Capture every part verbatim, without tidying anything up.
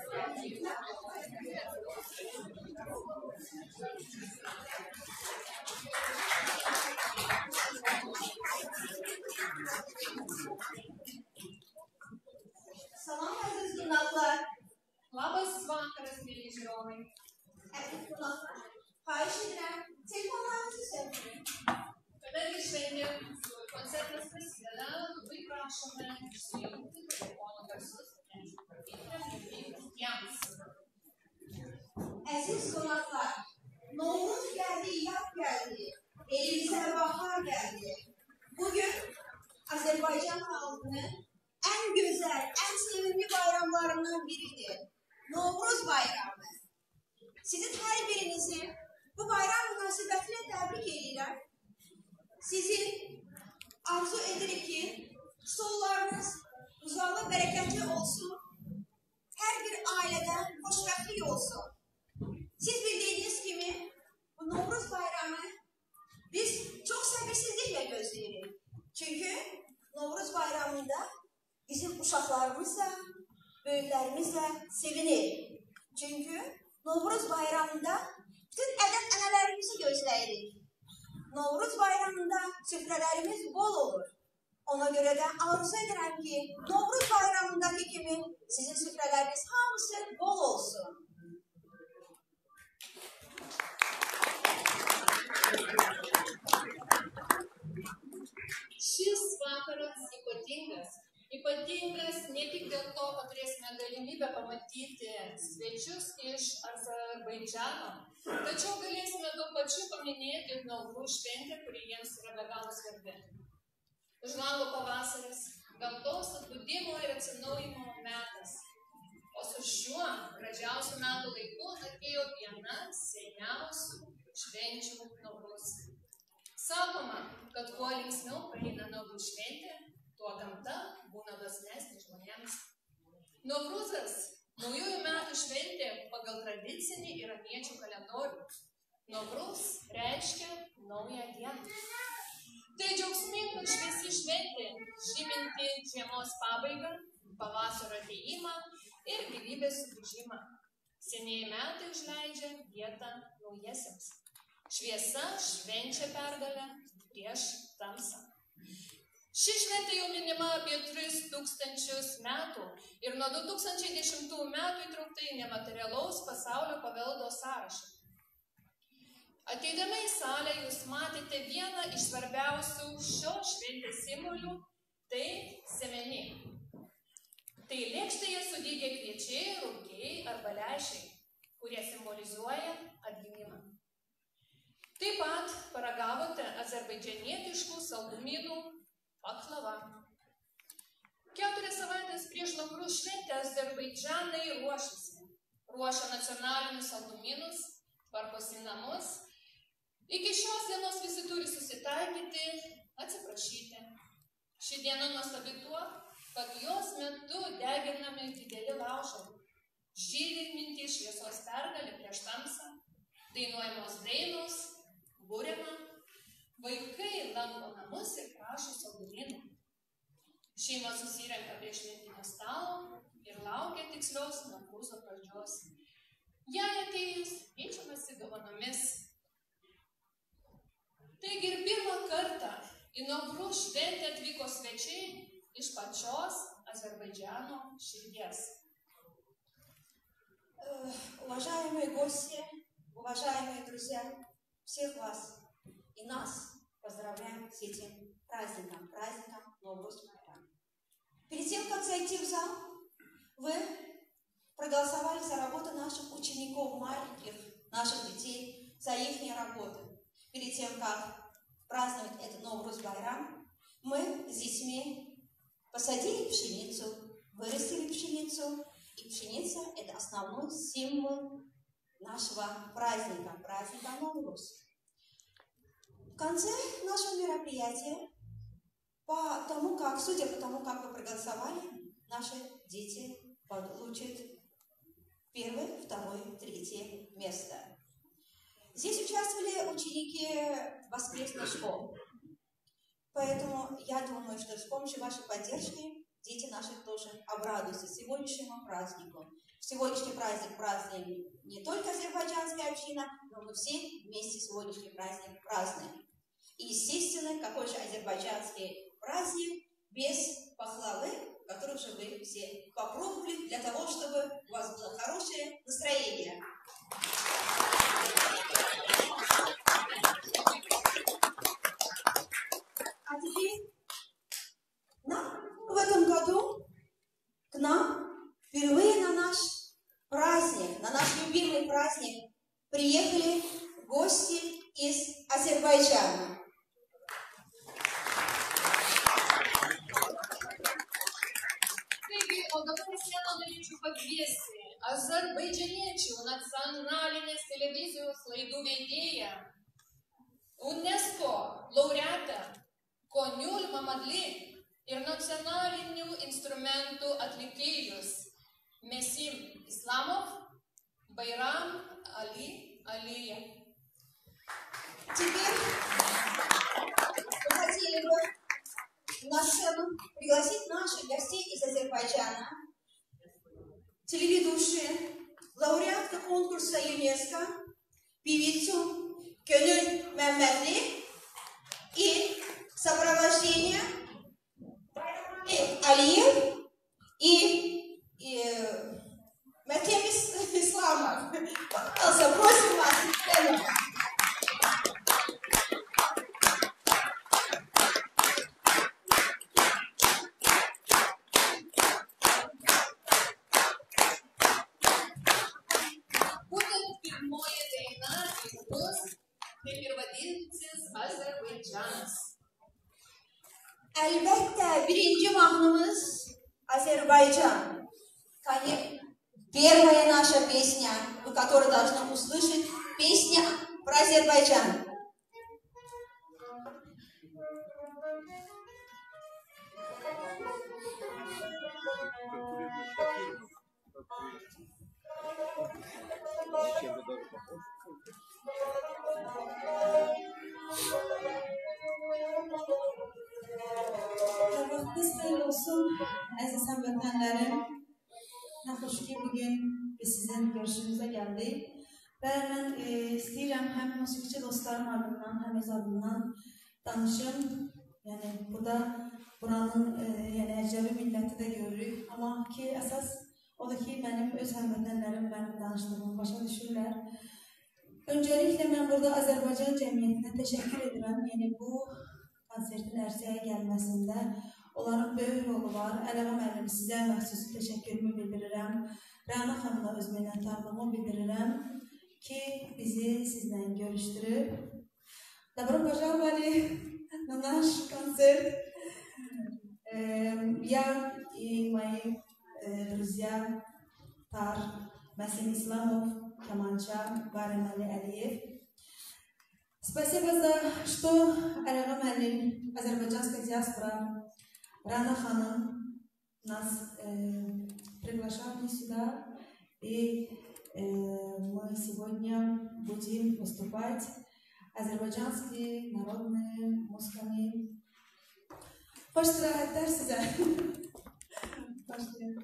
Salam aziz qonaqlar. Labas vakaras, mėly žiūrovai. Aziz qonaqlar. Xahiş edirəm, telefonlarınızı söndürün. Kadangi šiandien koncertas prasideda, labai prašome išsijungti telefono garsus, nes jiems. Aziz qonaqlar, Novruz gəldi, yaz gəldi, elimizə bahar gəldi. Bugün Azərbaycan xalqının ən gözəl, ən sevimli bayramlarından biridir. Novruz bayramı. Sizin hər birinizi bu bayram münasibətilə təbrik edirəm. Sizin arzu edirik ki, sollarınız uzalı, bərəkətli olsun. Hər bir ailədə xoşbəxtlik olsun. Siz bildiyiniz kimi bu Novruz bayramı biz çox səbirsizliklə gözləyirik. Çünki Novruz bayramında bizim uşaqlarımız da, böyüklərimiz də sevinir. Çünki Novruz bayramında bütün ədət-ənənələrimizi gözləyirik. Novruz bayramında süfrələrimiz bol olur. Ona görə də arzu edirəm ki, Novruz bayramındakı kimi sizin süfrələriniz hamısı bol olsun. Šis vakaras ypatingas. Ypatingas ne tik dėl to, kad turėsime galimybę pamatyti svečius iš Azerbaidžano, tačiau galėsime tuo pačiu paminėti Novruz šventę, kuri jiems yra be galo svarbi. Už lango pavasaris, gamtos atbudimo ir atsinaujimo metas. O su šiuo gražiausiu metų laiku atėjo viena seniausių švenčių Novruz. Sakoma, kad kuo linksmiau praeina Novruz šventė, tuo gamta būna dosnesnė žmonėms. Novruzas – naujųjų metų šventė pagal tradicinį iraniečių kalendorių. Novruz reiškia naują dieną. Tai džiaugsminga šviesi šventė, žyminti žiemos pabaigą, pavasario atėjimą ir gyvybės sugrįžimą. Senieji metai užleidžia vietą naujiesiems. Šviesa švenčia pergalę prieš tamsą. Ši šventė jau minima apie tris tūkstančius metų ir nuo du tūkstančiai dešimtų metų įtraukta į nematerialaus pasaulio paveldo sąrašą. Ateidama į salę jūs matėte vieną iš svarbiausių šio šventės simbolių – tai sėmenį. Tai lėkštėje sudygę kviečiai, rugiai arba lęšiai, kurie simbolizuoja atgimimą. Taip pat paragavote azerbaidžianietiškų saldumynų paklava. Keturias savaitės prieš Novruz šventę Azerbaidžanai ruošiasi. Ruošia nacionalinius saldumynus, tvarkosi namus. Iki šios dienos visi turi susitaikyti, atsiprašyti. Ši diena nuostabi tuo, kad jos metu deginami dideli laužai. Žydinti šviesos pergalė prieš tamsą, dainuojamos dainos, buriama. Vaikai lanko namus ir prašo saldumynų. Šeima susirenka prie šventinio stalo ir laukia tikslios Novruzo pradžios. Jai atėjus keičiamasi dovanomis. Taigi ir pirmą kartą į Novruz šventę atvyko svečiai iš pačios Azerbaidžano širdies. Уважаемые гости, уважаемые друзья, всех вас и нас поздравляем с этим праздником, праздником Новруз байрам. Перед тем, как зайти в зал, вы проголосовали за работу наших учеников, маленьких, наших детей, за их работу. Перед тем, как праздновать этот Новруз байрам, мы с детьми посадили пшеницу, вырастили пшеницу, и пшеница – это основной символ нашего праздника, праздника Новруз. В конце нашего мероприятия, по тому, как, судя по тому, как вы проголосовали, наши дети получат первое, второе, третье место. Здесь участвовали ученики воскресной школы. Поэтому я думаю, что с помощью вашей поддержки дети наши тоже обрадуются сегодняшнему празднику. В сегодняшний праздник празднуем не только азербайджанская община, но мы все вместе сегодняшний праздник празднуем. И естественно, какой же азербайджанский праздник без пахлавы, которую же вы все попробовали для того, чтобы у вас было хорошее настроение. А теперь нам в этом году к нам впервые на наш праздник, на наш любимый праздник приехали гости из Азербайджана. Azerbaycançı nacionalinės televizijos laidų vedėja, UNESCO laureatą Koniul Mamadli ir nacionalinių instrumentų atlikėjus Mesim Islamov, Байрам Али Алиев. Теперь мы хотели бы на сцену пригласить наших гостей из Азербайджана, телеведущие, лауреатка конкурса ЮНЕСКО, певицу Кönül Mehmetli и сопровождение Алиев и, и Metem Islamov. Пожалуйста, просим вас. Elbette birinci mahnımız Азербайджан. Первая наша песня, вы которую должны услышать, песня про Азербайджан. Sabahınız hayırlı olsun aziz həmvətənlərim. Nə xoş ki, bugün biz sizin görüşünüzə gəldik. Və mən e, istəyirəm həm musiqiçi dostlarım adından, həm öz adından danışım. Yəni, burada buranın e, yəni, əcəbi milləti də görürük. Amma ki, əsas odur ki, mənim öz həmvətənlərim mənim danışdığımı başa düşürlər. Öncəliklə mən burada Azərbaycan cəmiyyətinə təşəkkür edirəm. Yəni, bu konsertin ərsəyə gəlməsində onların böyük rolu var. Əliağa müəllim, sizə məxsus təşəkkürümü bildirirəm. Rəna xanıma öz minnətdarlığımı bildirirəm ki, bizi sizlə görüşdürüb. Добро пожаловали на наш концерт. Я и мои друзья Тар, Месим Исламов, Каманча, Байрам Али Алиев. Спасибо за что Əliağa müəllim, азербайджанская диаспора, Рана ханым нас э, приглашали сюда, и э, мы сегодня будем выступать азербайджанские народные музыками. Başlayalım size. Başlayalım.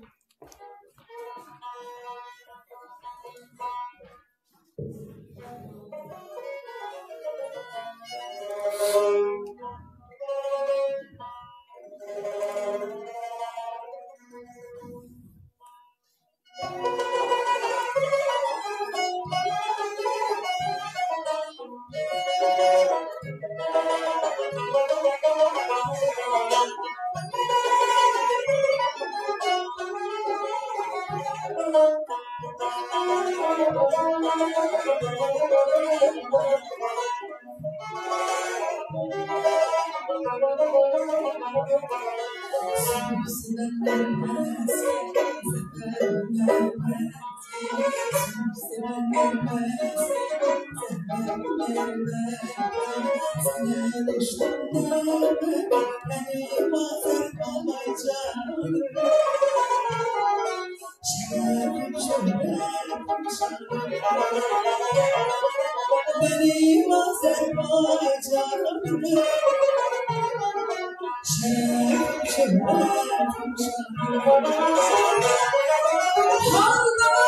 Benim Azerbaycan'ım, şeref şeref şeref.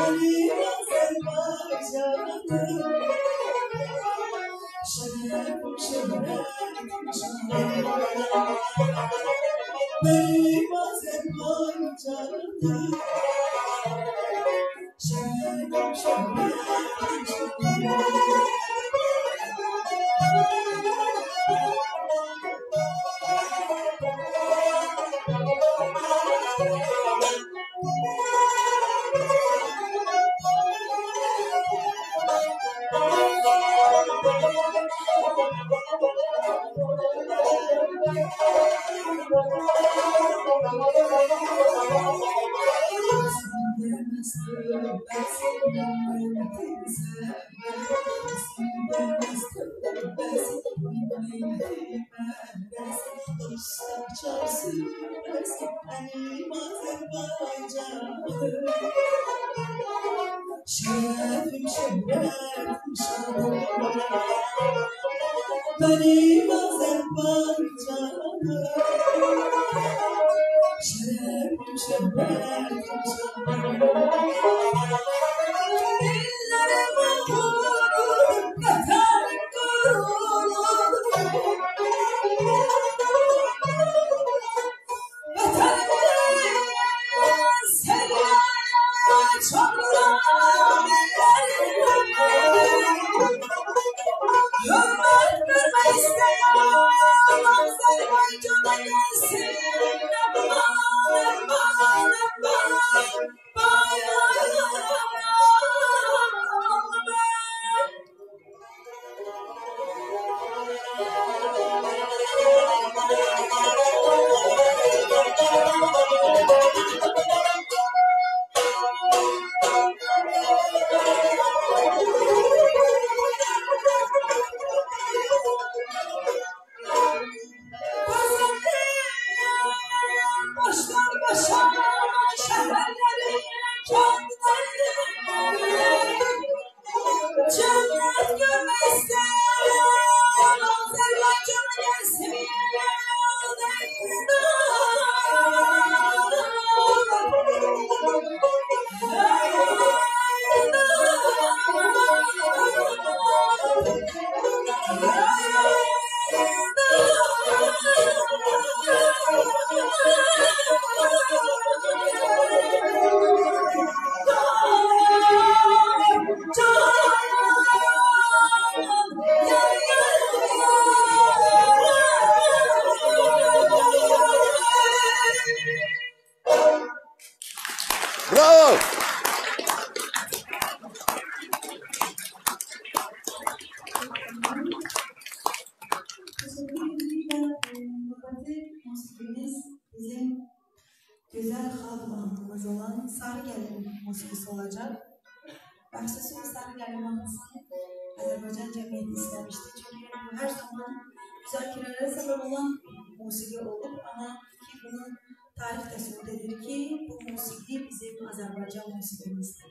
Azerbaycan musikimizde.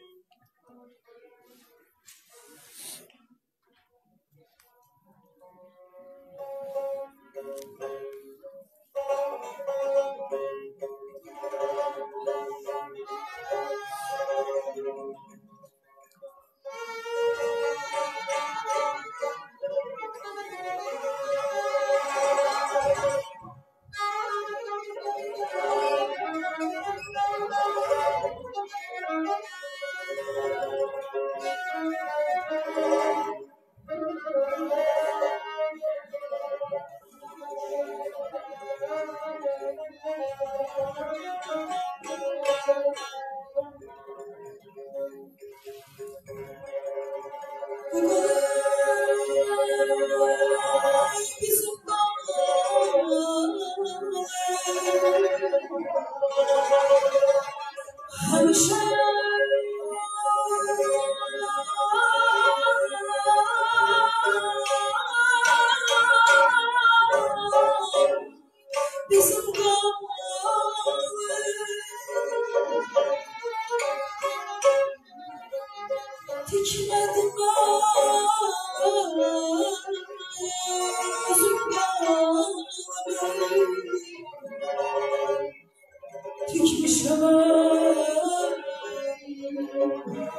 Tükmüş ama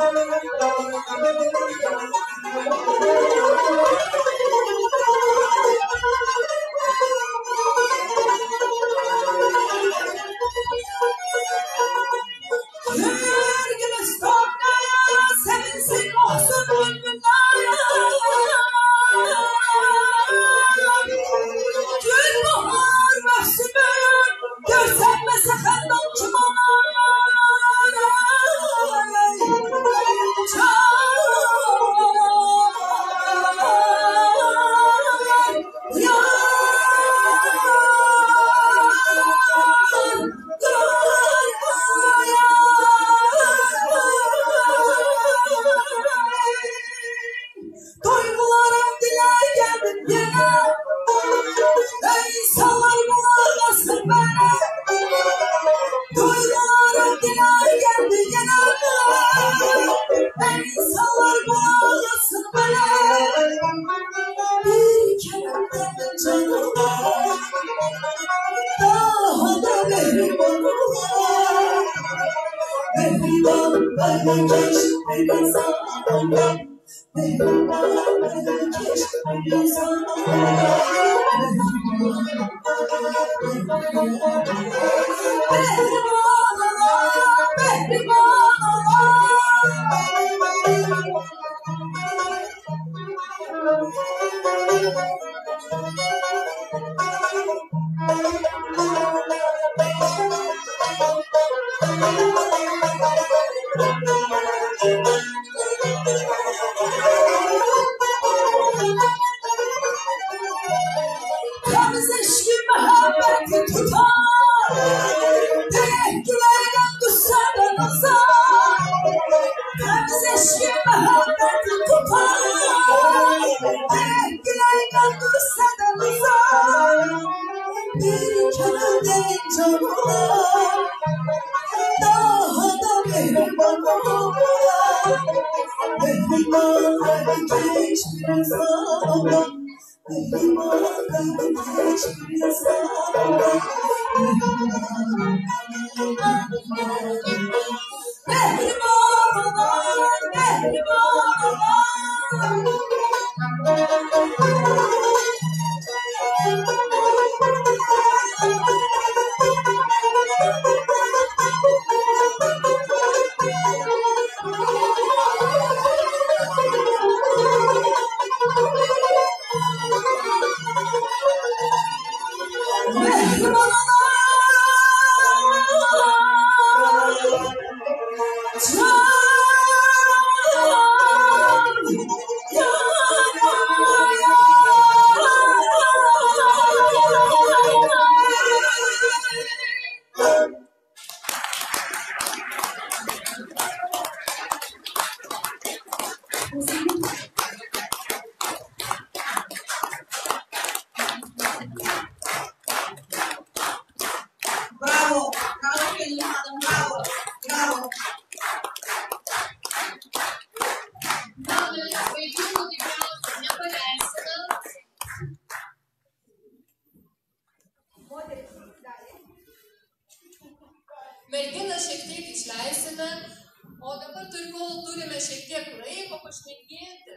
Merginą šiek tiek išleisime, o dabar kol turime šiek tiek laiko pašnekėti,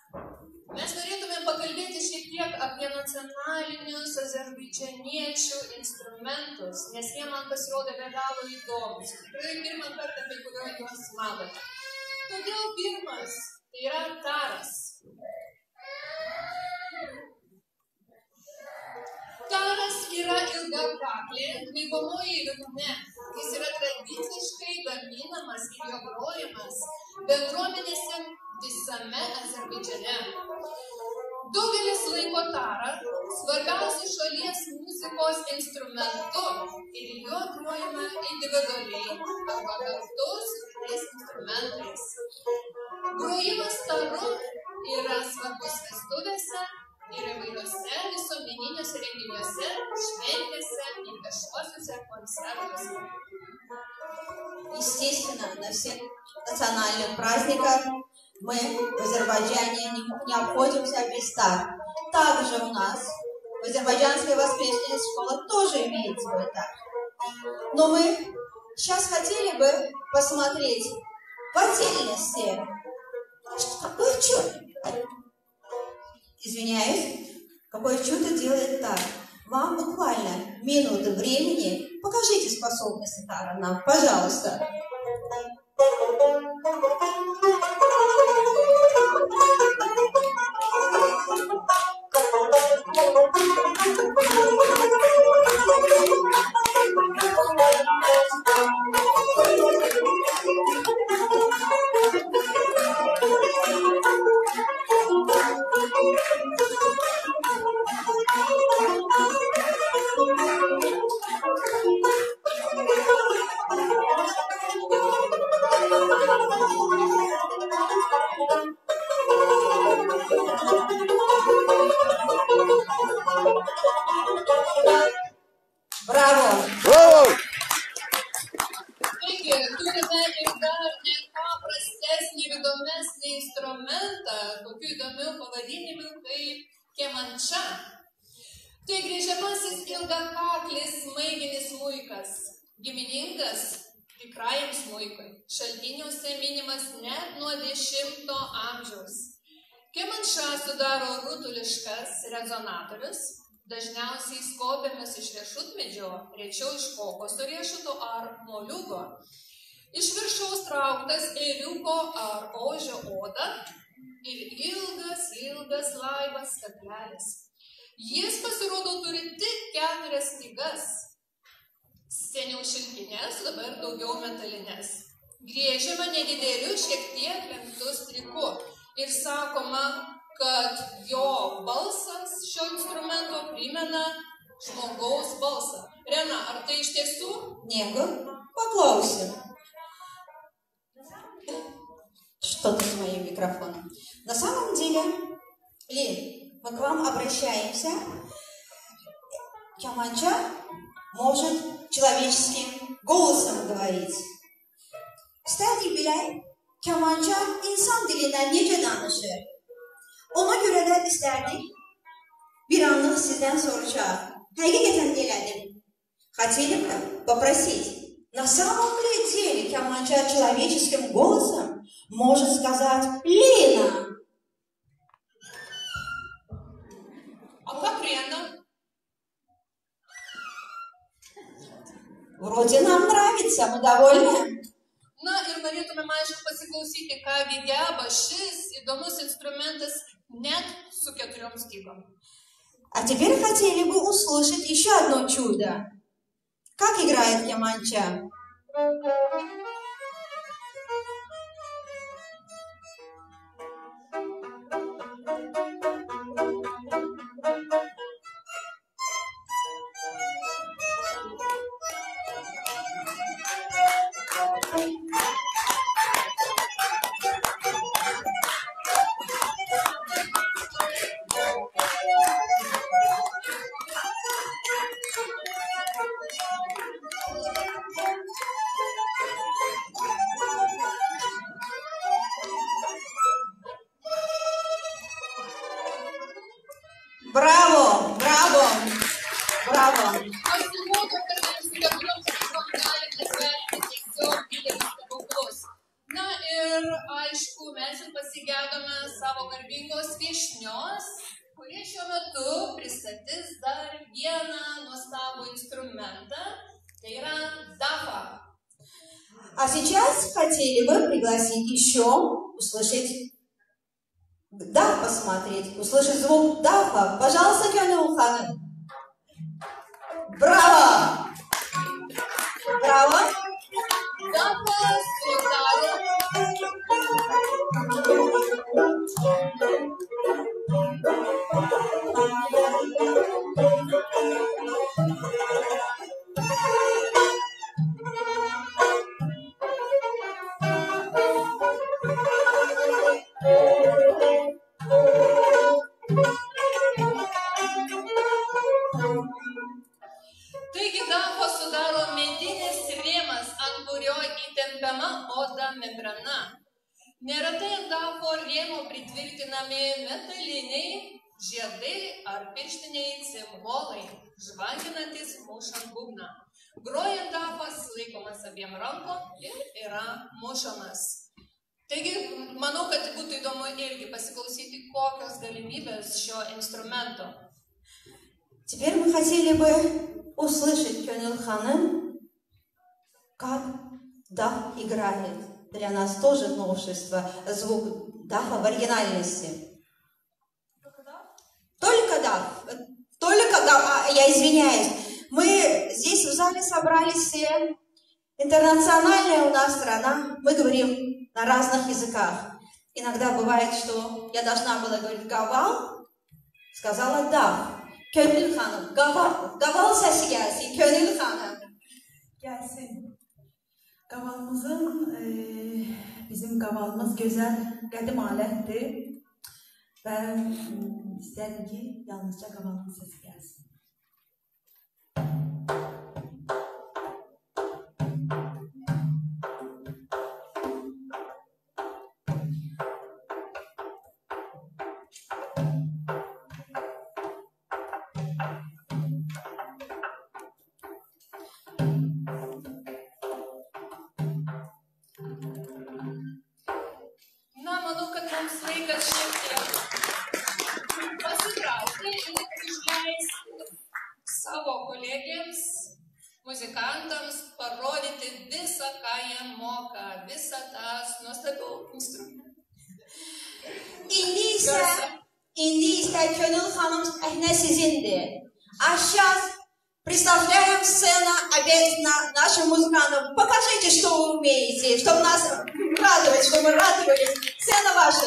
mes norėtume pakalbėti šiek tiek apie nacionalinius azerbaidžaniečių instrumentus, nes jie man pasirodė be galo įdomus. Tikrai pirmą kartą, apie kurio juos matote. Todėl pirmas tai yra taras. Taras yra ilgakaklė, miegomoji liutnia. Jis yra tradiciškai gaminamas ir jo grojimas bendruomenėse visame Azerbaidžane. Daugelis laiko tarą svarbiausiu šalies muzikos instrumentu ir jo grojama individualiai arba kartu su kitais instrumentais. Grojimas taru yra svarbus vestuvėse ir įvairiuose visuomeniniuose renginiuose, šventėse и viešuosiuose концертуose. Естественно, на всех национальных праздниках мы в Азербайджане не, не обходимся без тар. Также у нас в Азербайджанской воскресной школе тоже имеет свой тар. Но мы сейчас хотели бы посмотреть в отдельности. Какое чудо? Извиняюсь, какое чудо делает так. Вам буквально минуты времени. Покажите способности Тара нам, пожалуйста. Браво! Браво! Taigi, turime ir dar ne ką prastesnį ir įdomesnį instrumentą, tokių įdomių pavadinimų kaip kemanča. Tai griežiamasis ilgakaklis smaiginis smuikas, giminingas tikrajam smuikui, šaltiniuose minimas net nuo dešimto amžiaus. Kemanča sudaro rutuliškas rezonatorius, dažniausiai skobiamas iš riešutmedžio, rečiau iš kokoso riešuto ar moliūgo. Iš viršaus trauktas ėriuko ar ožio oda ir ilgas, ilgas laibas kaklelis. Jis pasirodo turi tik keturias stygas. Seniau šilkinės, dabar daugiau metalinės. Griežiama nedideliu šiek tiek lenktu striku ir sakoma, kad jo balsas šio instrumento primena žmogaus balsą. Rena, ar tai iš tiesų? Него, поклауся. Что-то с моим микрофоном. На самом деле, Лин, мы к вам обращаемся. Кеманча может человеческим голосом говорить. Kısaca bile kemança insan dilinden nece danışır. Ona göre de isterdik bir anlık sizden soracağım. Hakikaten diledim. Хотели бы попросить, на самом ли деле кеманча человеческим голосом может сказать Лина? А как Рена? Вроде нам нравится, мы довольны. Na ir norėtume, aišku, pasiklausyti, ką geba šis įdomus instrumentas net su keturiom stygom. А теперь хотели бы услышать еще одно чудо. Как играет кеманча? Браво! Браво! Браво! Pasirodo, kad ir su keturiom stygom galite sveikinti tiesiog didelius stebuklus. Na ir aišku, mes jau pasigedome savo garbingos viešnios, kurie šiuo metu pristatys dar vieną nuostabų instrumentą, tai yra dafa. А сейчас хотели бы пригласить еще услышать, да, посмотреть, услышать звук дафа. Пожалуйста, Кёню Ханым. Браво! Браво! Dafa sudaro Taigi dafa sudaro medinis rėmas, ant kurio įtempiama oda membrana. Neretai ant dafo rėmo pritvirtinami metaliniai žiedai ar pirštiniai cimbolai, žvanginantis mušant būgną. Grojant dafas laikomas abiem rankom ir yra mušamas. Taigi, manau, kad būtų įdomu irgi pasiklausyti, kokios galimybės šio instrumento. Теперь мы хотели бы услышать Кёнил Ханым, как даф играет. Для нас тоже новшество, звук дафа в оригинальности. Только даф. Только даф. А, я извиняюсь. Мы здесь в зале собрались все. Интернациональная у нас страна. Мы говорим на разных языках. Иногда бывает, что я должна была говорить «гавал», сказала «даф». Könül Hanım, gaval, gaval sesi gelsin, Könül Hanım. Gelsin. Gavalımızın, e, bizim gavalımız güzel, qədim alətdir. Və istədim ki, yalnızca gavalımız sesi gelsin. Muzikantams parodyti visą, ką jie moka, visą tą nuostabių instrumentų. İndi ise, indi ise Könül Hanım sahne sizindir. А сейчас представляем сцену опять на нашим музыкантам. Покажите, что вы умеете, чтобы нас радовать, чтобы мы радовались. Сцена ваша.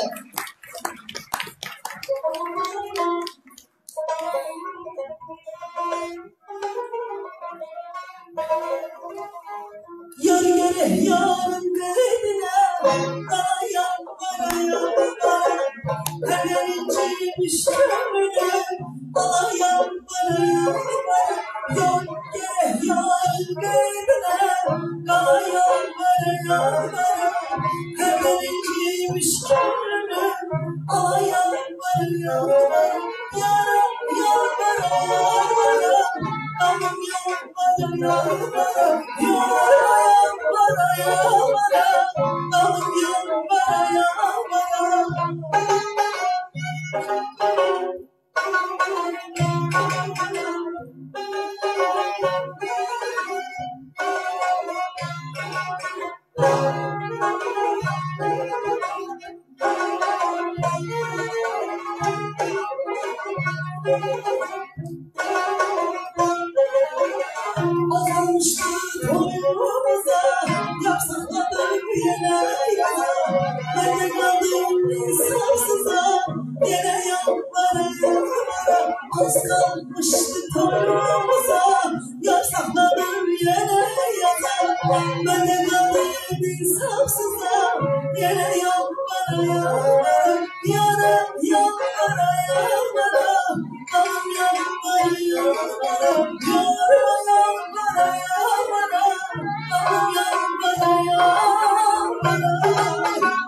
Yar yere yarın kaydına, dayan bana yan bana, hemen inciymiş kömürü, dayan bana yan bana, yar yere yarın kaydına, dayan bana yan bana, hemen inciymiş kömürü, dayan bana yan bana, yaram yan bana yan bana, damım yan bana yan bana, yaram bana yan bana, damım yan bana yan bana. Azalmıştı toyumuza, yapsakladık yine yaza. Ben de kaldım insafsıza, yine yanlara yanlara. Az kalmıştı toyumuza, yapsakladım yine yaza. Ben de kaldım insafsıza, yine yanlara yanlara. Yana yanlara yanlara, kalım yanlara yanlara. Yara yanlara yanlara, kalım yanlara yanlara.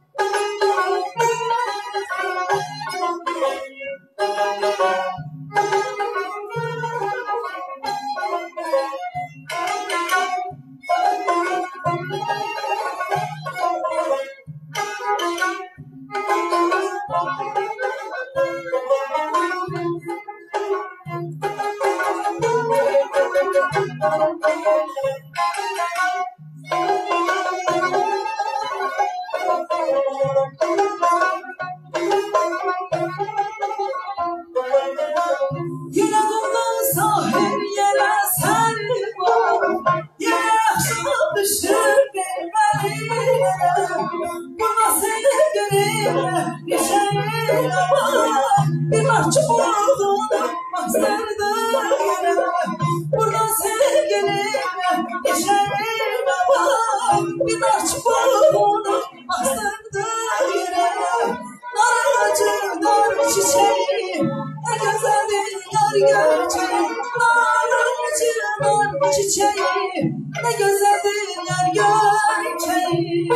Yine kumdan her yere sen var, yine akşam düşür bilmeliyim. Buna seni göreyim, düşerim ama bir mahcup olduğunu bastırdı yine. Buradan seni göreyim, düşerim ama bir mahcup olduğunu bastırdı yine. Nar ağacı, nar çiçeği, ne güzeldir yar gerçeği. Nar ağacı, nar çiçeği, ne güzeldir yar gerçeği.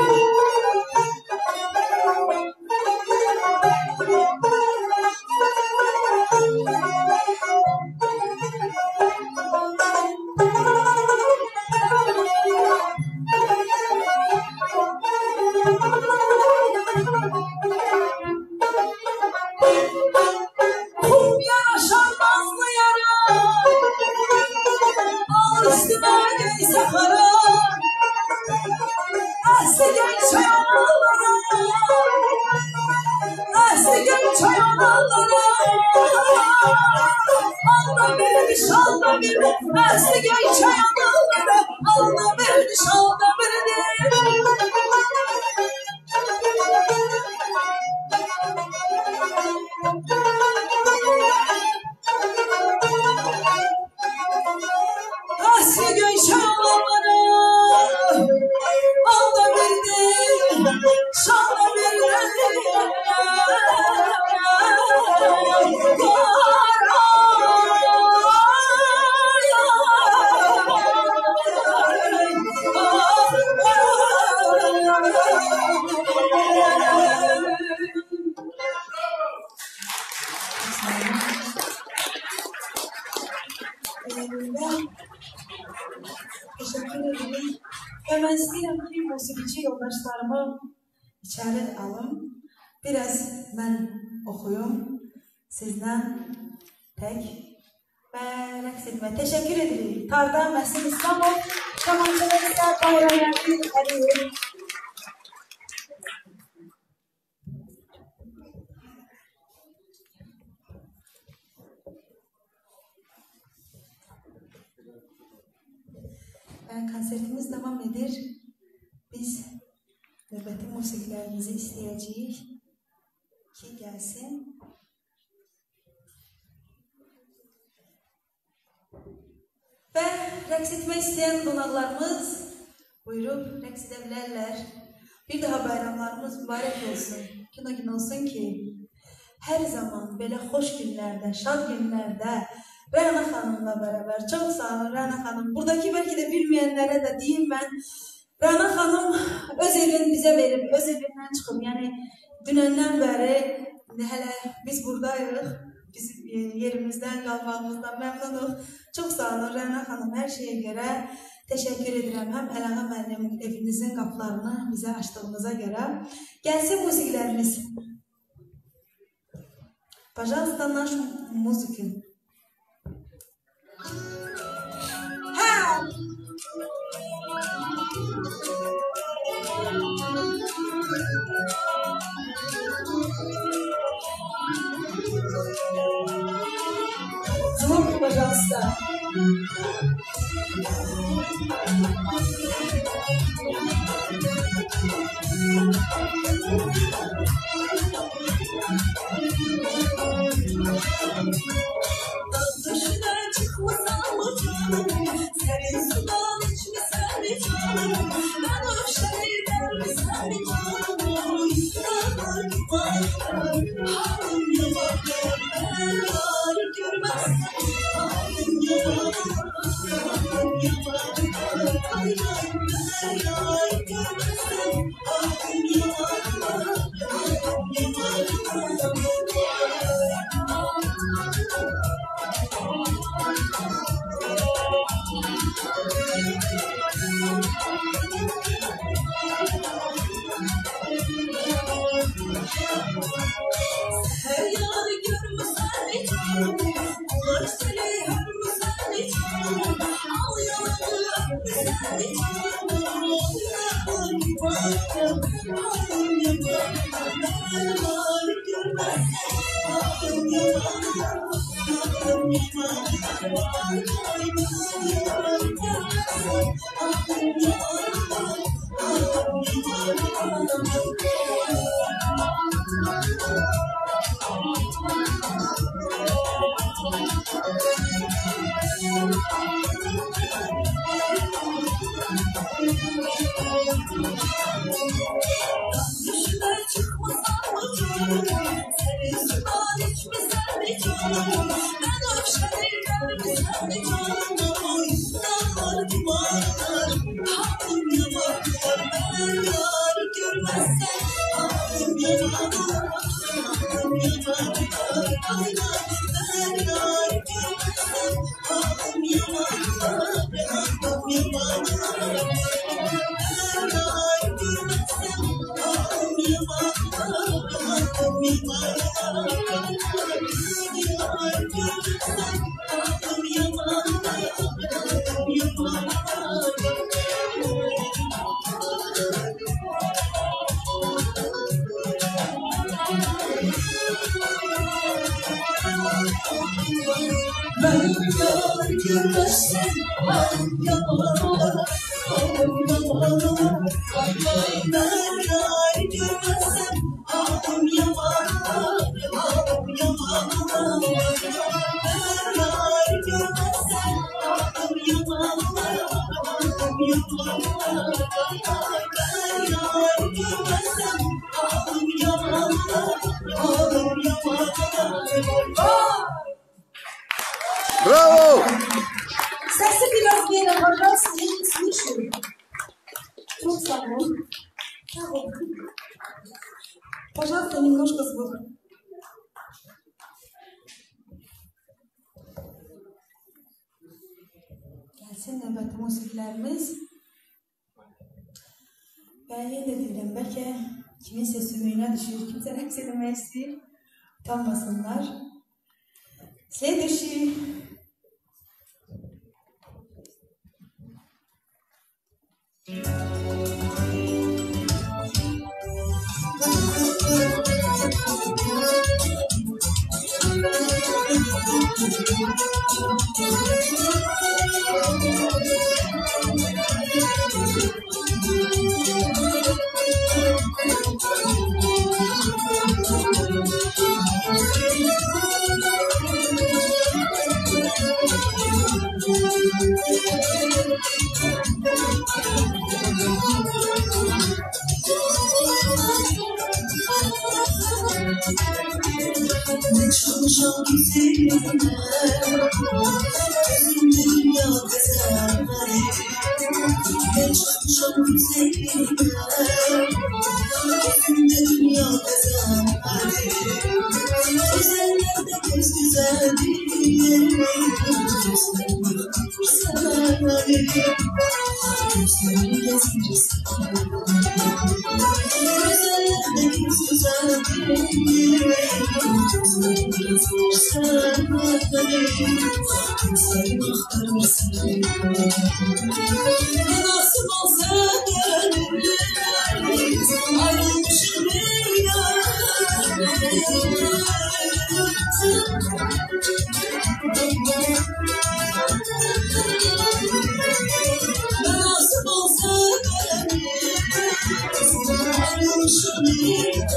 Thank you. Sahara Aslı gel çayanalara Aslı gel çayanalara Allah vermiş Allah vermiş Aslı gel çayanalara Allah vermiş Allah vermiş Aslı gel çayanalara Allah verdi şanla verdi Teşekkür ederim. Hemen istedim ki musikici yoldaşlarımı içeri alın. Biraz ben okuyum. Sizden tek ve rəqs etmə. Teşekkür ederim. Tardan Məsin İslamov, Şamançalarsa Bayrağı Əliyev. Konsertimiz devam edir. Biz növbəti musiqilərimizi istəyəcəyik ki, gəlsin. Və rəqs etmək istəyən qonaqlarımız buyurub rəqs edə bilərlər. Bir daha bayramlarımız mübarək olsun. Gün o gün olsun ki, hər zaman belə xoş günlərdə, şad günlərdə Rəna xanımla bərabər. Çox sağ olun Rəna xanım. Buradakı bəlkə də bilməyənlərə də deyim mən. Rəna xanım öz evini bizə verib, öz evindən çıxıb. Yəni dünəndən bəri hələ biz buradayıq. Bizim yerimizdən, qalmağımızdan məmnunuq. Çox sağ olun Rəna xanım. Hər şeyə görə təşəkkür edirəm. Həm Əlağa müəllim evinizin qapılarını bizə açdığınıza görə. Gəlsin musiqilərimiz. Пожалуйста, наш музыки. Звук, пожалуйста. Dışına çıkmasam mı canım? Senin sudan içmesen mi canım? Ben o şeyi vermesen mi canım? Yıkılar gitarlar, halim yamaklar, ben var görmezsen halim yamaklar, halim yamaklar, ay ay ben ay görmezsen halim yamaklar, halim yamaklar. Her yanı görmesen mi canım? Onlar seni hürmüsen mi canım? Al yanını öpmüsen mi canım? Yağlar gibarım, halim yamarım. Ben var görmezsen halim yamarım. Halim yamarım. Ay ay ben yar görmezsen halim yamarım. Halim yamarım. Dışına çıkmasam mı canım? Senin sudan içmesen mi canım? Ben o şeyi vermesen mi canım? Yıkılar gibarlar, halim yamaklar, ben var görmezsen halim yamaklar, halim yamaklar, ay ay ben var görmezsen halim yamaklar, halim yamaklar. You're görmezsen ağım yanar, ağım yanar. Vay vay ben yar görmezsem ağım yanar, ağım yanar. Ben yar görmezsem ağım yanar, ağım yanar. Vay vay ben yar görmezsem ağım yanar, ağım yanar. Bravo! Sesi biraz geri oradan sizin ismi şu. Çok sağ olun. Sağ olun. Пожалуйста, немножко звука. Gelsin nöbet müziklerimiz. Ben yine de dedim belki kimin sesi ümüğüne düşüyor, kimse hep söylemek istiyor. Utanmasınlar. Следующий. Ne çalışan güzeline, gözümde dünya bezenleri. Ne çalışan güzeline, gözümde dünya bezenleri. Gözellerde göz güzelliği, gözlerimi kursanları. Gözlerimi gezdirirsen, gözellerde göz güzelliği. Gözlerimi gezdirsen, gözlerimi aktarırsan. Nasıl olsa gönlümüz ayrılmışım yar. Nasıl olsa gönlümüz ayrılmışım yar.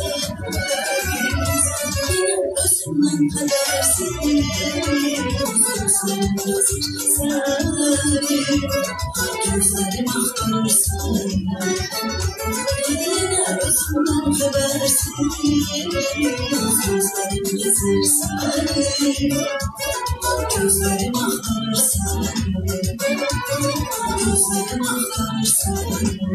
Özümden kadersin, gözlerim yazır seni, gözlerim aktarırsan. Yine özümden kadersin, gözlerim yazır seni, gözlerim aktarırsan. Gözlerim aktarırsan.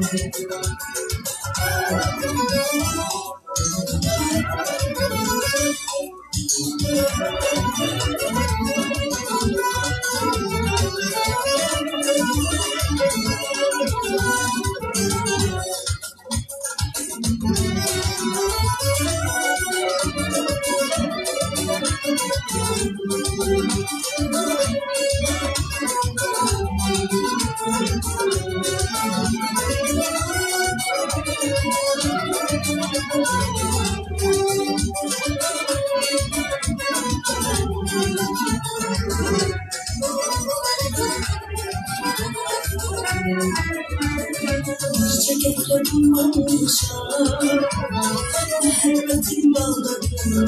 Çiçekle bulmamışam, muhabbetin bağladım.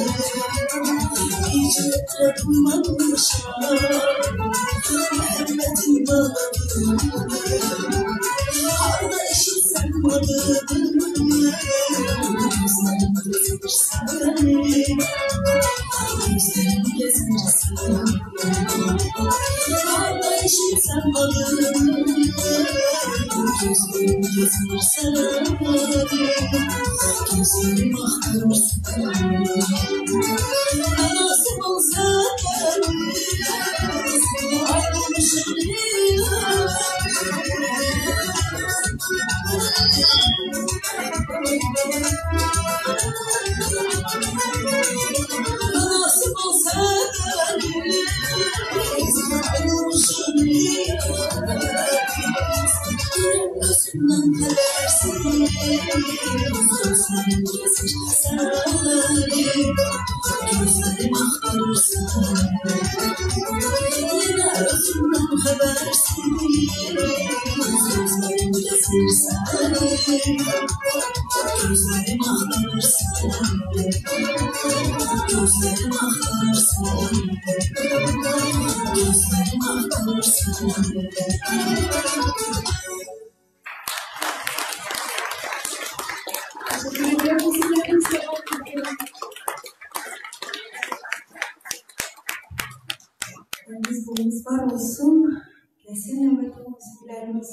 Çiçekle bulmamışam, muhabbetin bağladım. Arda eşit sanmadım, gözlerim gezirsen, gözlerim gezirsen. Arda eşit sanmadım, gözlerim gezirsen, gözlerim aktarırsan. Nasip olsa gönlümüz ayrılmışım yar. Nasip olsa gönlümüz ayrılmışım yar. Gözümden kadersin, gözlerim gezirsen, gözlerim aktarırsan. Yine Müziğimiz var olsun. Kesin evet o müziklerimiz.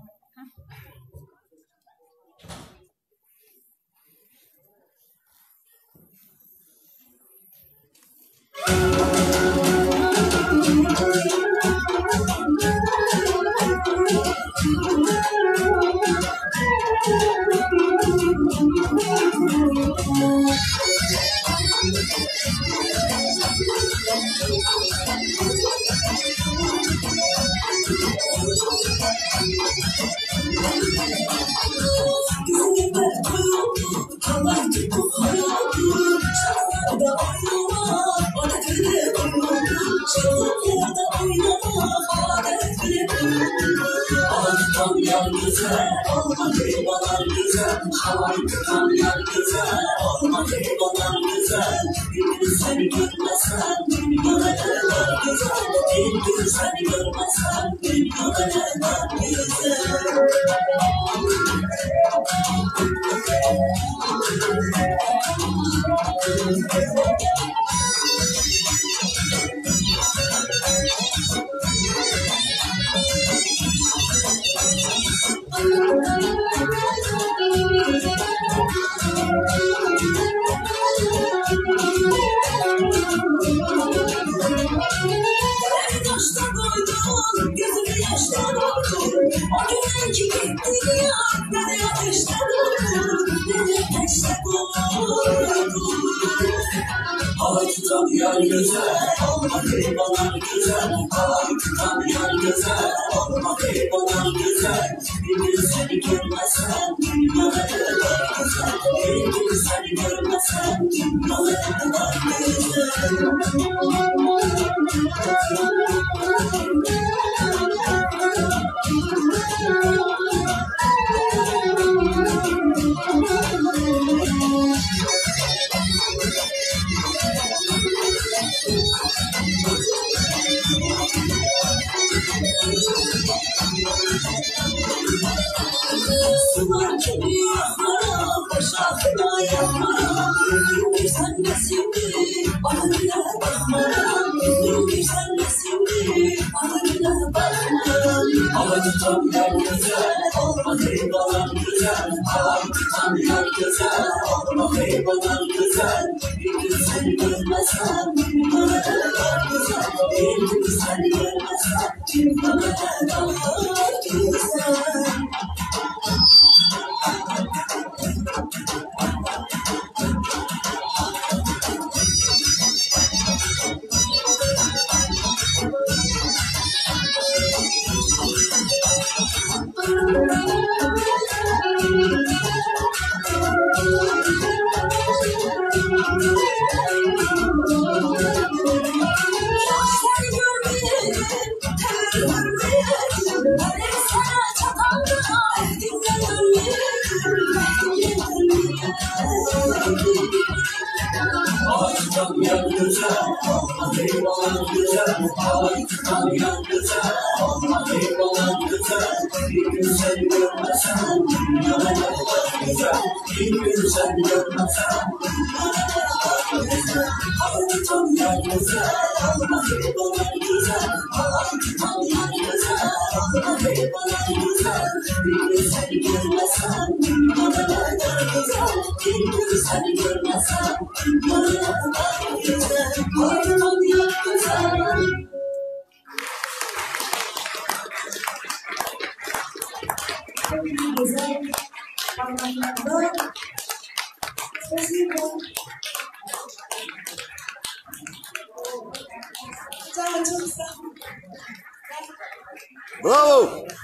Bravo!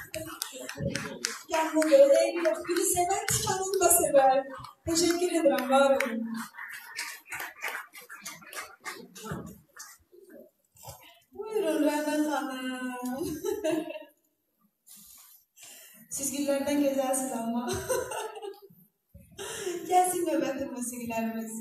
Kendine böyle bir biri sever, kendini da sever. Teşekkür ederim, var olun. Buyurun Rana Hanım. Siz güllerden güzelsiniz ama. Gelsin nöbetli musikilerimiz.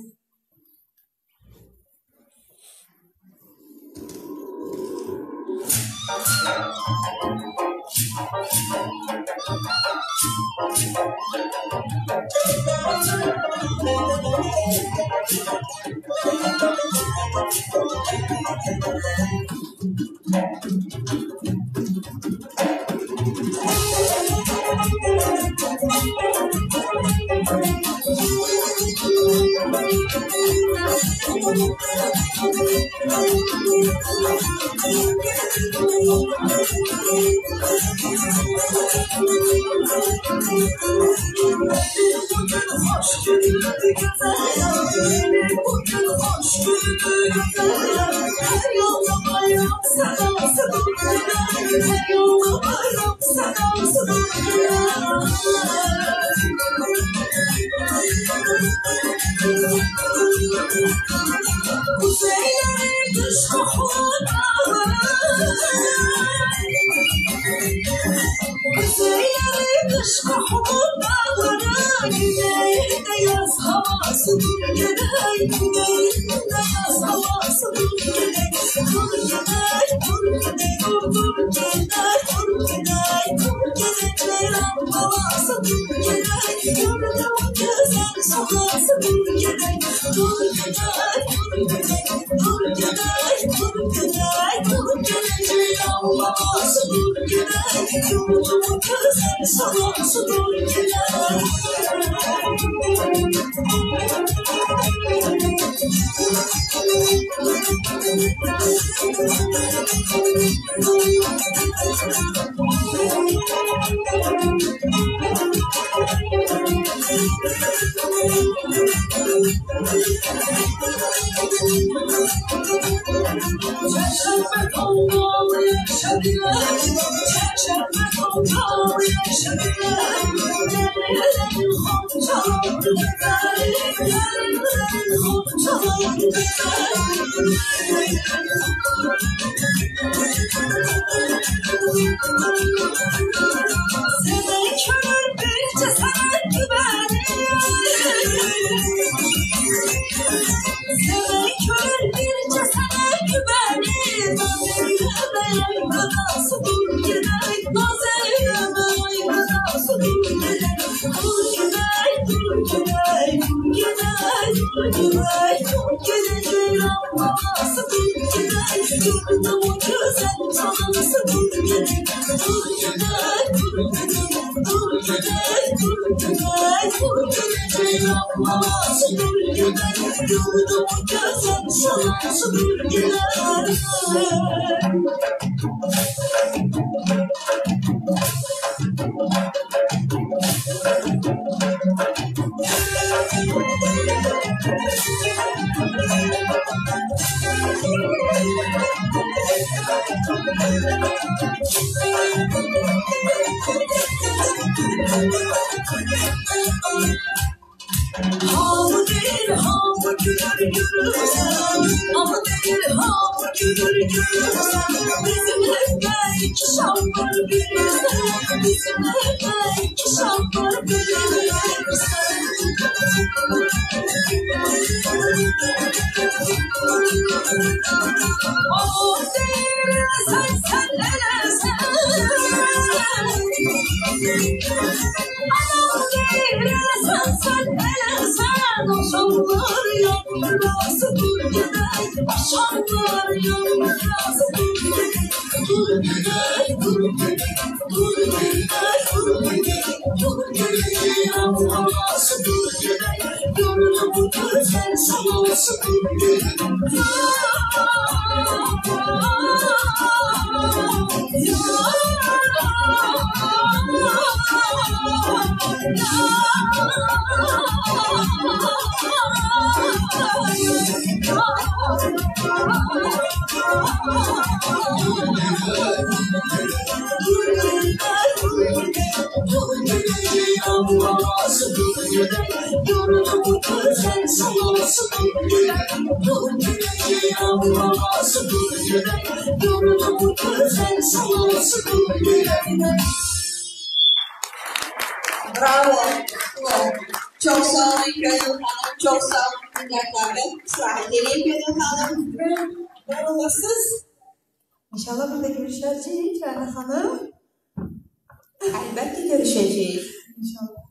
Bravo. Çok sağ olun Gönül Hanım. Çok sağ olun minnettarım. Sahileri Gönül Hanım. Var olasınız. İnşallah burada görüşeceğiz Rana Hanım. Elbette görüşeceğiz. İnşallah.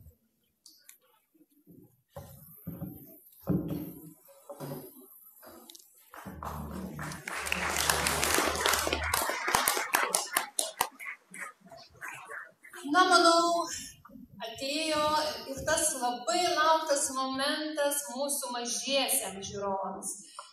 Na, manau, atėjo ir tas labai lauktas momentas mūsų mažiesiems žiūrovams.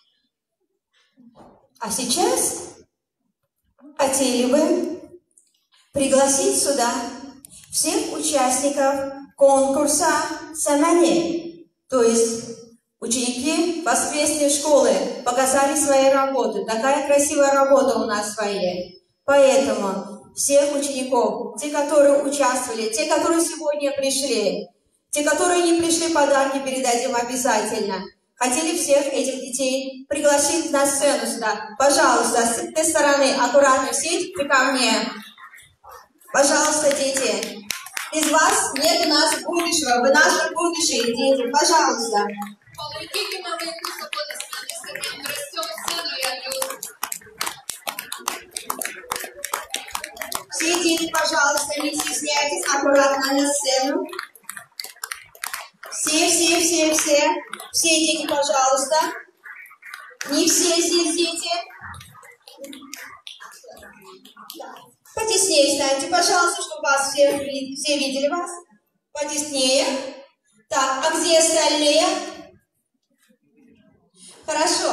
А сейчас хотели бы пригласить сюда всех участников конкурса «Самане». То есть ученики воскресной школы показали свои работы. Такая красивая работа у нас своя. Поэтому всех учеников, те, которые участвовали, те, которые сегодня пришли, те, которые не пришли, подарки передадим обязательно. Хотели всех этих детей пригласить на сцену сюда. Пожалуйста, с этой стороны аккуратно все идите ко мне. Пожалуйста, дети. Без вас нет у нас будущего. Вы наше будущее, дети. Пожалуйста. Palaikykime vaikus aplodismentais, kad jie drąsiau scenoje jaustų. Все дети, пожалуйста, не стесняйтесь, аккуратно на сцену. Все, все, все, все. Все дети, пожалуйста. Не все здесь дети. Потеснее станьте, пожалуйста, чтобы вас все, все видели вас. Потеснее. Так, а где остальные? Хорошо.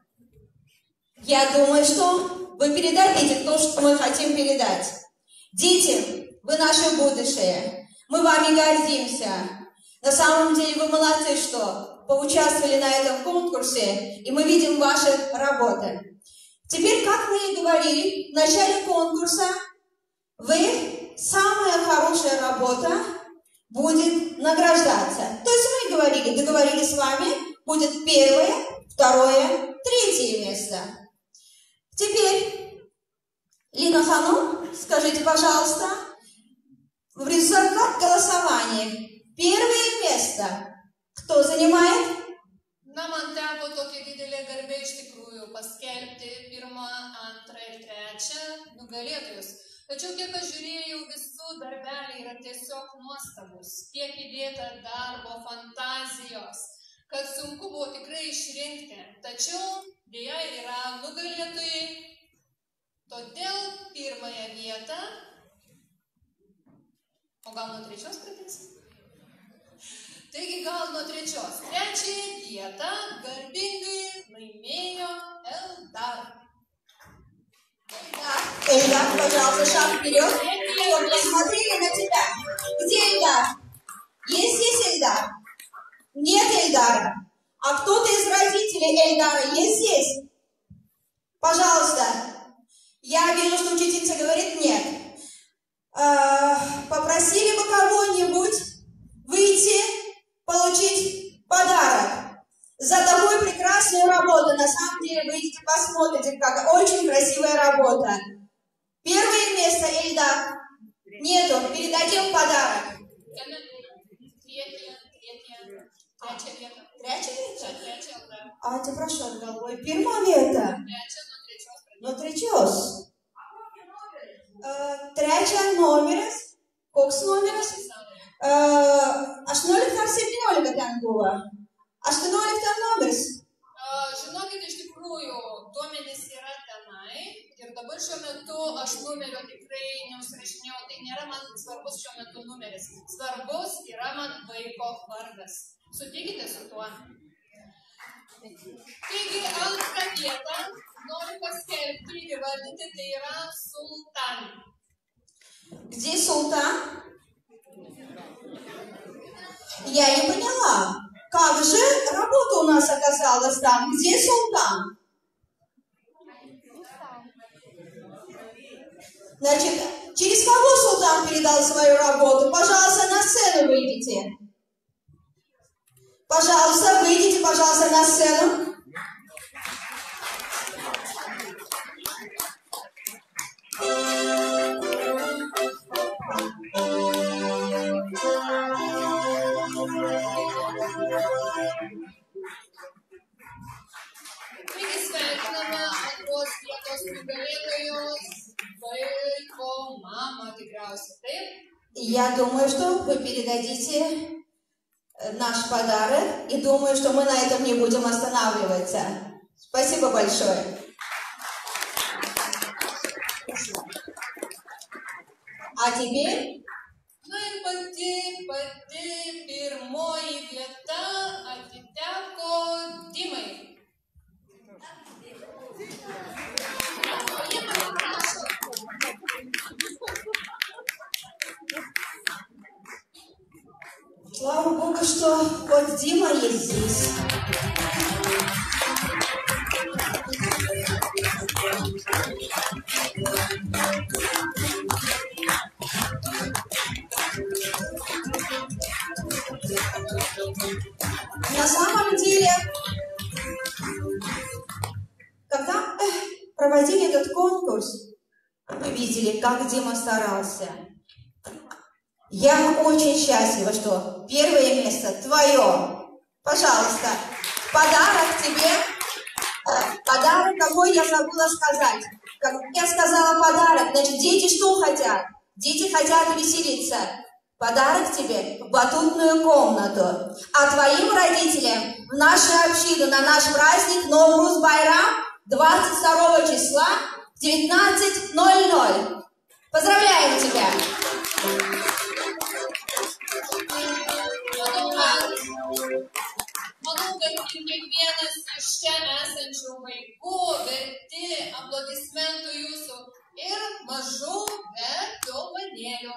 Я думаю, что вы передадите то, что мы хотим передать. Дети, вы наше будущее. Мы вами гордимся. На самом деле вы молодцы, что поучаствовали на этом конкурсе, и мы видим ваши работы. Теперь, как мы и говорили, в начале конкурса вы, самая хорошая работа будет награждаться. То есть мы говорили, договорились с вами, будет первое, второе, третье место. Теперь, Лина Ханум, скажите, пожалуйста, в результате голосования первое место кто занимает? Na, man teko tokia didelė garbė iš tikrųjų paskelbti pirmą, antrą ir trečią nugalėtojus. Tačiau kiek aš žiūrėjau, visų darbeliai yra tiesiog nuostabus. Kiek įdėta darbo, fantazijos, kad sunku buvo tikrai išrinkti. Tačiau dėja yra nugalėtojai. Todėl pirmąją vietą, o gal nuo trečios pradėsim? Taigi gal nuo trečios. Trečiąją vietą garbingai laimėjo Эльдар. Эльдар, Эльдар, пожалуйста, шаг вперед. Чтобы посмотрели на тебя. Где Эльдар? Есть здесь Эльдар? Нет Эльдара. А кто-то из родителей Эльдара есть здесь? Пожалуйста. Я вижу, что учительница говорит нет. Попросили бы кого-нибудь выйти, получить подарок за такую прекрасную работу. На самом деле, вы идите, посмотрите, как очень красивая работа. Первое место, Эльдар. Нету, передадим подарок. Третья вета? А ты прошу, отдал. Первая вета? No trečios. Trečią numeris. Koks numeris? aštuoniolika ar septyniolika ten buvo? aštuoniolika numeris. Žinokit, iš tikrųjų, duomenys yra tenai. Ir dabar šiuo metu aš numerio tikrai neužsirašinėjau. Tai nėra man svarbus šiuo metu numeris. Svarbus yra man vaiko vardas. Sutikite su tuo? Taigi, antrą vietą noriu paskelbti ir įvardinti, tai yra Султан. Где Султан? Я не поняла. Как же работа у нас оказалась там? Где Султан? Значит, через кого Султан передал свою работу? Пожалуйста, на сцену выйдите. Пожалуйста, выйдите, пожалуйста, на сцену. Я думаю, что вы передадите наш подарок, и думаю, что мы на этом не будем останавливаться. Спасибо большое. А теперь... Noi pati, pati pirmoji vieta atiteko Dimai. Слава Богу, что вот Дима есть здесь. На самом деле, когда проводили этот конкурс, мы видели, как Дима старался. Я очень счастлива, что первое место твое. Пожалуйста, подарок тебе. Подарок какой, я забыла сказать. Как я сказала подарок, значит, дети что хотят? Дети хотят веселиться. Подарок тебе в батутную комнату. А твоим родителям в нашу общину на наш праздник Новруз Байрам двадцать второго числа в девятнадцать ноль ноль. Поздравляем тебя! Manau, kad ir kiekvienas iš čia esančių vaikų verti aplodismentų jūsų ir mažų, bet dovanėlių.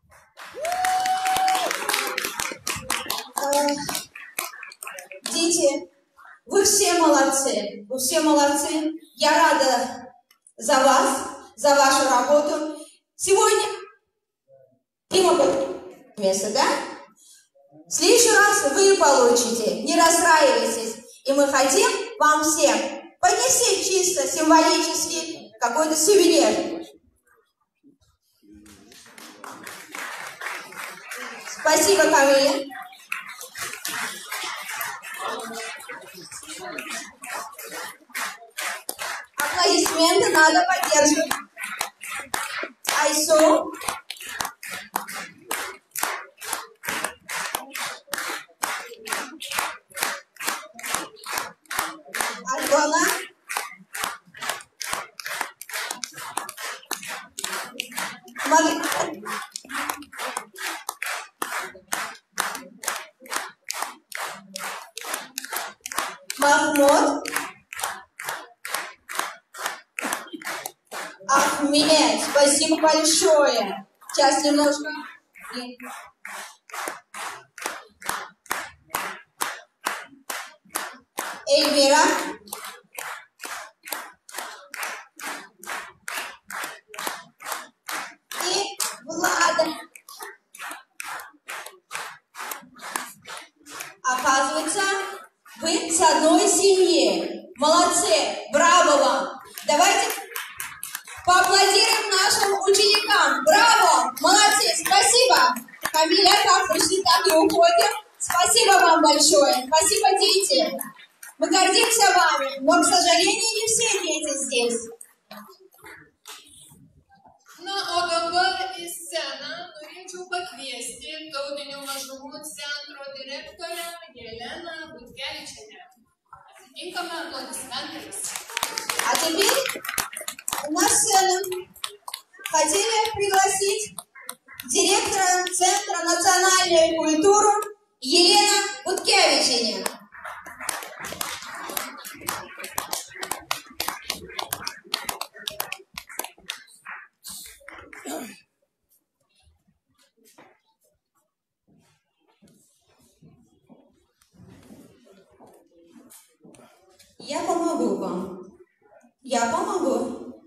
Дети, вы все молодцы, вы все молодцы. Я рада за вас, за вашу работу. Сегодня Дима место, да? В следующий раз вы получите, не расстраивайтесь. И мы хотим вам всем поднести чисто символически какой-то сувенир. Спасибо, Камиля. Аплодисменты надо поддерживать. Айсу. Альбона. Маг... Махмуд. Ахмед, спасибо большое. Сейчас немножко. Эльвира. И Влада. Оказывается, вы с одной семьи. Молодцы, браво вам. Давайте поаплодируем нашим ученикам. Браво, молодцы, спасибо. Камиля, как пришли, так и уходим. Спасибо вам большое. Спасибо, дети. Мы гордимся вами, но, к сожалению, не все дети здесь. Na, o dabar į sceną norėčiau pakviesti Tautinių mažumų centro direktorę Jeleną Butkevičienę. Atitinkame aplodismentais. А теперь на сцену хотели пригласить директора Центра национальной культуры Елена Буткевичене. Я помогу вам. Я помогу.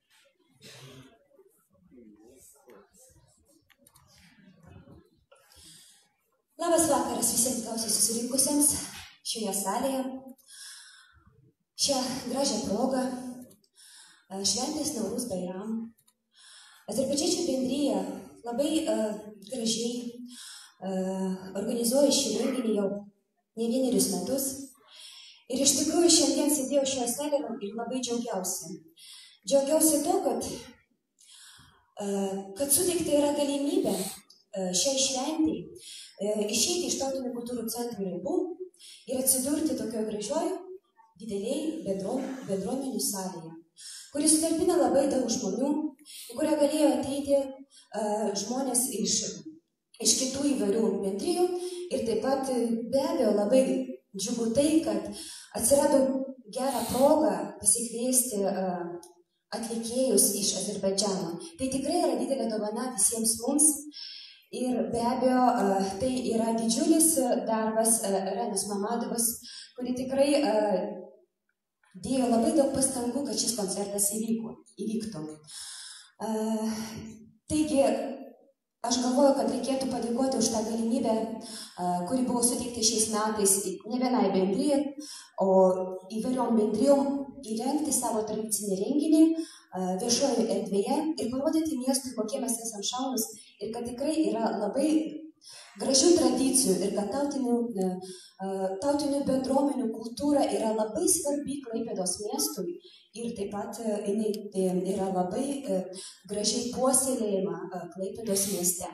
Labas vakaras visiems gausiai susirinkusiems šioje salėje. Šią gražią progą šventės Nauruz Bairam. Azerbaidžiečių bendrija labai uh, gražiai uh, organizuoja šį renginį jau ne vienerius metus. Ir iš tikrųjų šiandien sėdėjau šioje salėje ir labai džiaugiausi. Džiaugiausi to, kad, uh, kad suteikta yra galimybė šiai šventei išeiti iš tautinių kultūrų centrų ribų ir atsidurti tokioje gražioje, dideliai bendruomenių salėje, kuris sutalpina labai daug žmonių, į kurią galėjo ateiti uh, žmonės iš, iš kitų įvairių bendrijų ir taip pat be abejo labai džiugu tai, kad atsirado gerą progą pasikviesti uh, atlikėjus iš Azerbaidžano. Tai tikrai yra didelė dovana visiems mums ir be abejo uh, tai yra didžiulis darbas uh, Renos Mamadovas, kuri tikrai uh, dėjo labai daug pastangų, kad šis koncertas įvyko, įvyktų. Uh, taigi, aš galvoju, kad reikėtų padėkoti už tą galimybę, uh, kuri buvo suteikta šiais metais ne vienai bendrijai, o įvairiom bendrijom įrengti savo tradicinį renginį uh, viešoje erdvėje ir parodyti miestui, kokie mes esam šaunus ir kad tikrai yra labai gražių tradicijų ir kad tautinių, uh, tautinių bendruomenių kultūra yra labai svarbi Klaipėdos miestui ir taip pat uh, jinai yra labai uh, gražiai puoselėjama uh, Klaipėdos mieste.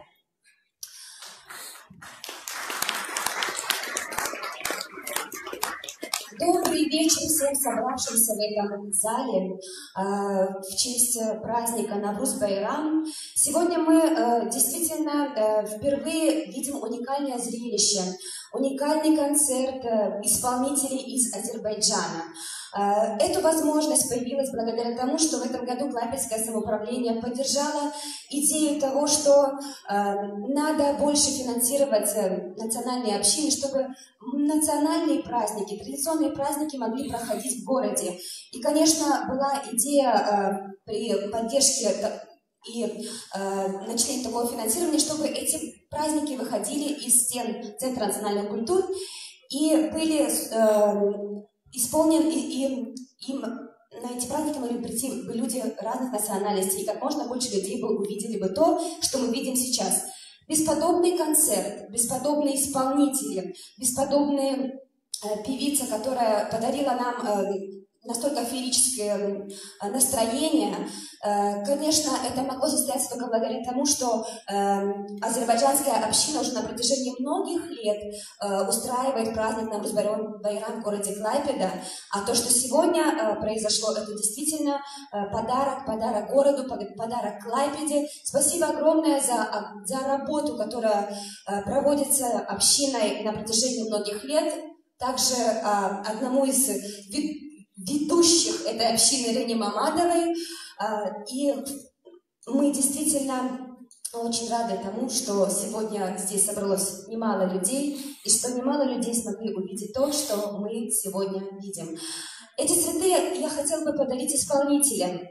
Добрый вечер всем собравшимся в этом зале э, в честь праздника Навруз-Байрам. Сегодня мы э, действительно э, впервые видим уникальное зрелище, уникальный концерт э, исполнителей из Азербайджана. Э, эту возможность появилась благодаря тому, что в этом году Клайпедское самоуправление поддержало идею того, что э, надо больше финансировать э, национальные общины, чтобы национальные праздники, традиционные праздники могли проходить в городе. И, конечно, была идея э, при поддержке и э, начали такого финансирования, чтобы эти праздники выходили из стен Центра национальных культур и были э, исполнены, и, и им на эти праздники могли прийти люди разных национальностей, и как можно больше людей бы увидели бы то, что мы видим сейчас. Бесподобный концерт, бесподобные исполнители, бесподобная э, певица, которая подарила нам э, настолько феерическое э, настроение. Э, конечно, это могло состояться только благодаря тому, что э, азербайджанская община уже на протяжении многих лет э, устраивает праздник Навруз-Байрам в городе Клайпеда. А то, что сегодня э, произошло, это действительно э, подарок, подарок городу, подарок Клайпеде. Спасибо огромное за, за работу, которая э, проводится общиной на протяжении многих лет. Также э, одному из ведущих этой общины Рене Мамадовой. И мы действительно очень рады тому, что сегодня здесь собралось немало людей, и что немало людей смогли увидеть то, что мы сегодня видим. Эти цветы я хотела бы подарить исполнителям.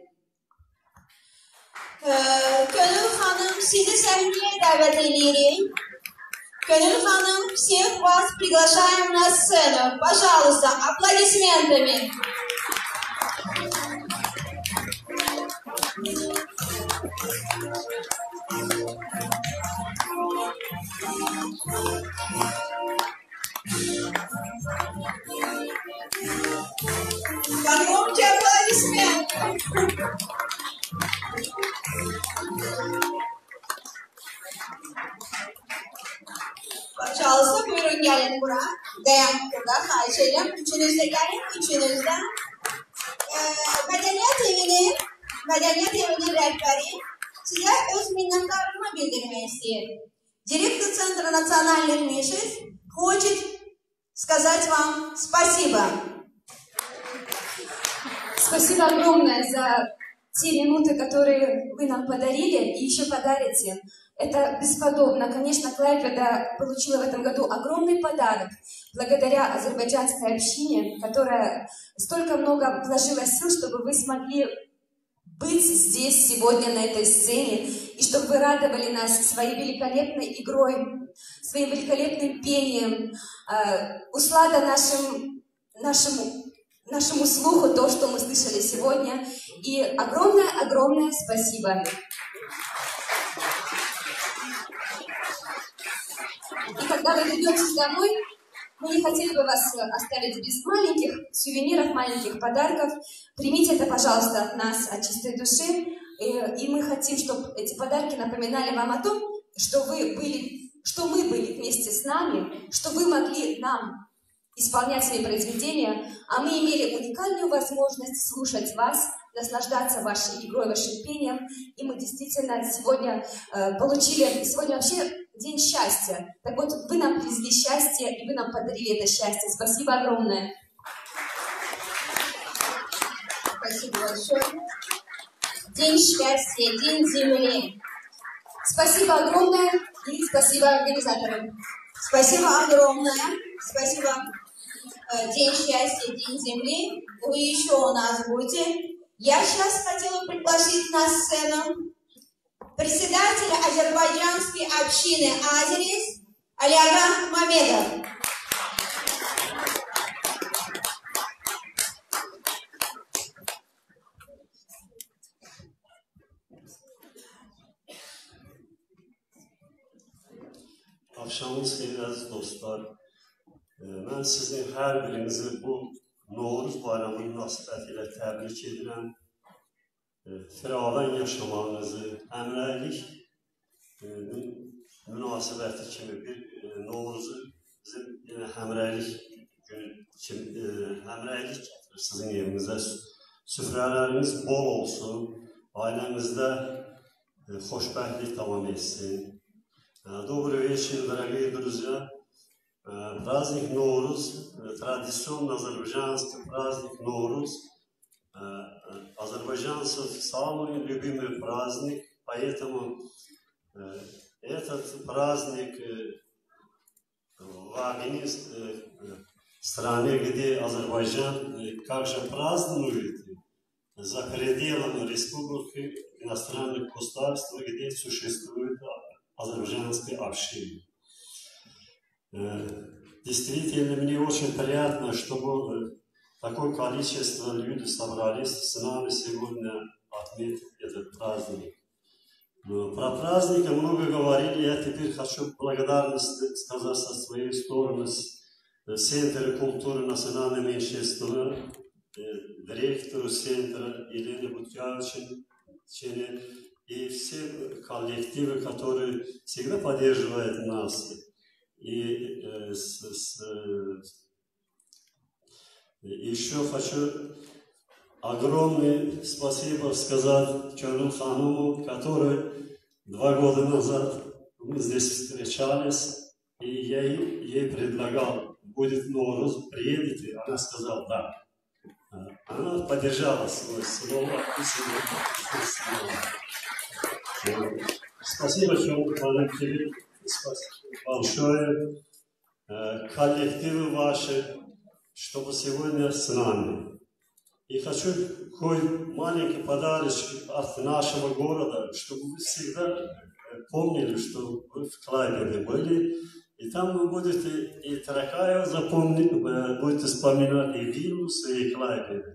Gönül Hanım, sizi sevgiye davet ediyorum. Gönül Hanım, всех вас приглашаем на сцену. Пожалуйста, аплодисментами. Погромче аплодисменты. Pajağısı buyurun gelin buraya. Dayan burada. Xahiş ederim. Üçünüz de gelin. Üçünüz de. Ee, Medeniyet Evi'nin Medeniyet Evi'nin rehberi size öz minnettarlığını bildirmek istedim. Директор Центра национальных меньшинств хочет сказать вам спасибо. Спасибо огромное за те минуты, которые вы нам подарили и еще подарите. Это бесподобно. Конечно, Клайпеда получила в этом году огромный подарок благодаря азербайджанской общине, которая столько много вложила сил, чтобы вы смогли быть здесь сегодня на этой сцене, и чтобы вы радовали нас своей великолепной игрой, своим великолепным пением, э, услада нашим, нашему, нашему слуху то, что мы слышали сегодня. И огромное-огромное спасибо. И когда вы вернетесь домой, мы не хотели бы вас оставить без маленьких сувениров, маленьких подарков. Примите это, пожалуйста, от нас, от чистой души. И мы хотим, чтобы эти подарки напоминали вам о том, что вы были, что мы были вместе с нами, что вы могли нам исполнять свои произведения, а мы имели уникальную возможность слушать вас, наслаждаться вашей игрой, вашим пением. И мы действительно сегодня э, получили, сегодня вообще день счастья. Так вот, вы нам привезли счастье, и вы нам подарили это счастье. Спасибо огромное. Спасибо большое. День счастья, день земли. Спасибо огромное и спасибо организаторам. Спасибо огромное. Спасибо. День счастья, день земли. Вы еще у нас будете. Я сейчас хотела пригласить на сцену председателя азербайджанской общины Азерис Алиага Мамедов. Akşamınız xeyir əziz dostlar. Mən sizin hər birinizi bu Novruz bayramı münasibətilə təbrik edirəm. Firavan yaşamağınızı, əmrəlik münasibəti kimi bir Novruzu bizim yenə həmrəylik günü kimi həmrəylik gətirir sizin evinizə. Süfrələriniz bol olsun, ailəmizdə xoşbəxtlik davam etsin. Добрый вечер, дорогие друзья. Праздник Ноурuz, традиционный азербайджанский праздник Ноурuz. Азербайджанцев самый любимый праздник, поэтому этот праздник в огне стране, где Азербайджан как же празднует за пределами республики иностранных государств, где существует азербайджанской общины. Действительно, мне очень приятно, чтобы такое количество людей собрались с нами сегодня отметить этот праздник. Про праздник много говорили, я теперь хочу благодарность сказать со своей стороны Центра культуры национального меньшинства, директору центра Елене Буткевичу и все коллективы, которые всегда поддерживают нас. И э, с, с, э, еще хочу огромное спасибо сказать Чорлу Хануму, который два года назад мы здесь встречались, и я ей, ей предлагал, будет Ноурuz, приедете, она сказала да. Она поддержала свое слово и сегодня. Спасибо, что коллективы, спасибо большое, коллективы ваши, чтобы сегодня с нами. И хочу какой маленький подарочек от нашего города, чтобы вы всегда помнили, что вы в Клайпеде были. И там вы будете и Тракаева запомнить, будете вспоминать и Вильнюс, и Клайпеде.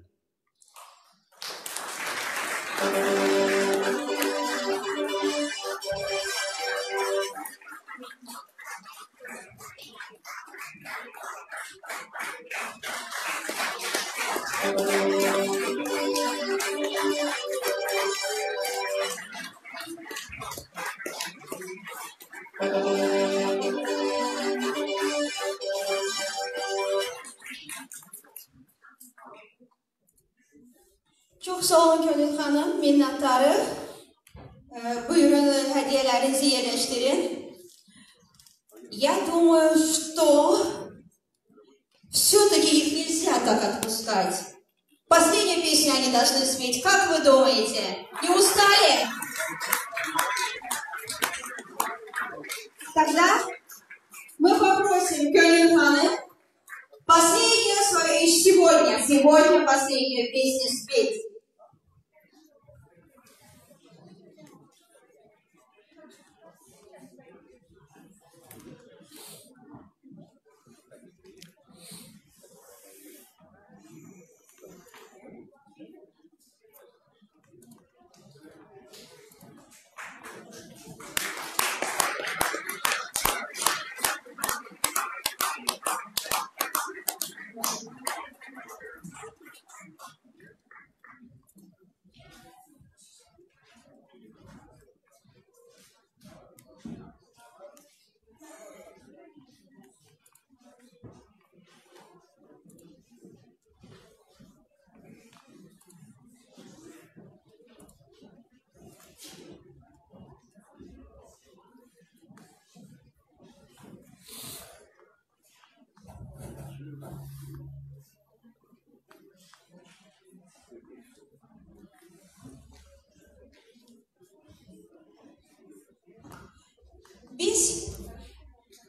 Çok sağ olun Gönül Hanım, minnettarım. Ee, buyurun hediyelerinizi yerleştirin. Я думаю, что все-таки их нельзя так отпускать. Последнюю песню они должны спеть. Как вы думаете? Не устали? Тогда мы попросим Gönül Hanım последнюю свою сегодня, сегодня последнюю песню спеть.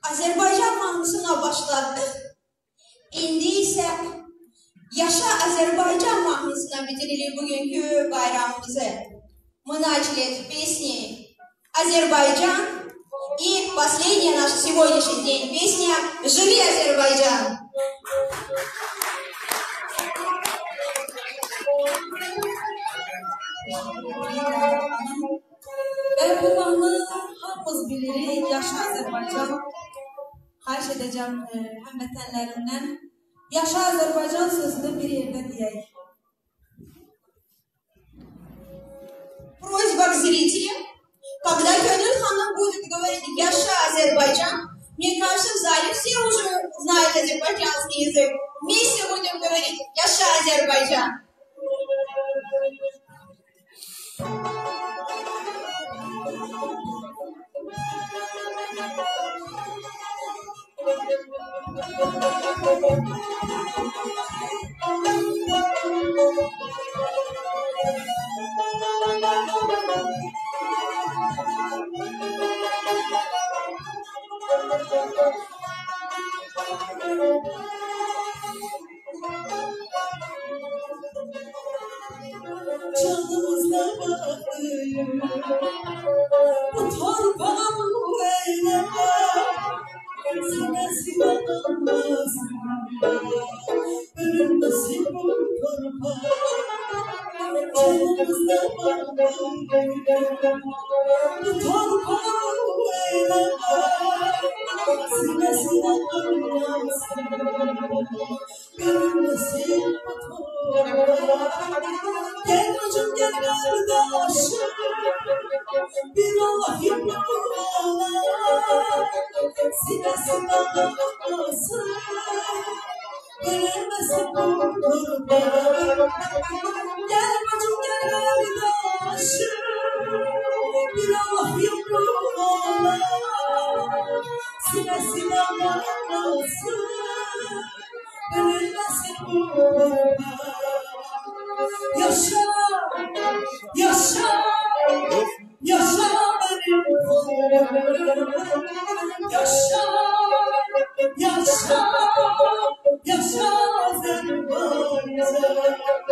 Azerbaycan mahnısına başladık. İndi ise Yaşa Azerbaycan mahnısına bitirelim bugünkü bayramımızı. Мы начали с песни «Азербайджан», и последняя наша сегодняшний день песня «Живи, Азербайджан». Ve bu mahnı hamımız biliriz. Yaşa Azerbaycan. Xahiş edeceğim e, həmvətənlərimdən. Yaşa Azerbaycan sözünü bir yerde diyeyim. Просьба к зрителям. Когда Кёнин Ханым будет говорить «Яша Азербайджан», мне кажется, в зале все уже знают азербайджанский язык. Вместе будем говорить «Яша Азербайджан». Canımızla bakayım, bu torpağın eyleme, sinesi yanılmaz, bölünmesin bu torpağı. Canımızla bakayım, bu torpağın eyleme, sinesi yanılmaz, bölünmesin bu torpağı. Gel bacım gel kardeşim, bir Allah yoluna, sinesi dağılmasın, verilmesin bu kurban. Gel bacım gel kardeşim, bir Allah yoluna, sinesi dağılmasın, verilmesin bu kurban. Yaşa, yaşa, yaşa benim oğlum. Yaşa, yaşa, yaşa Azerbaycan.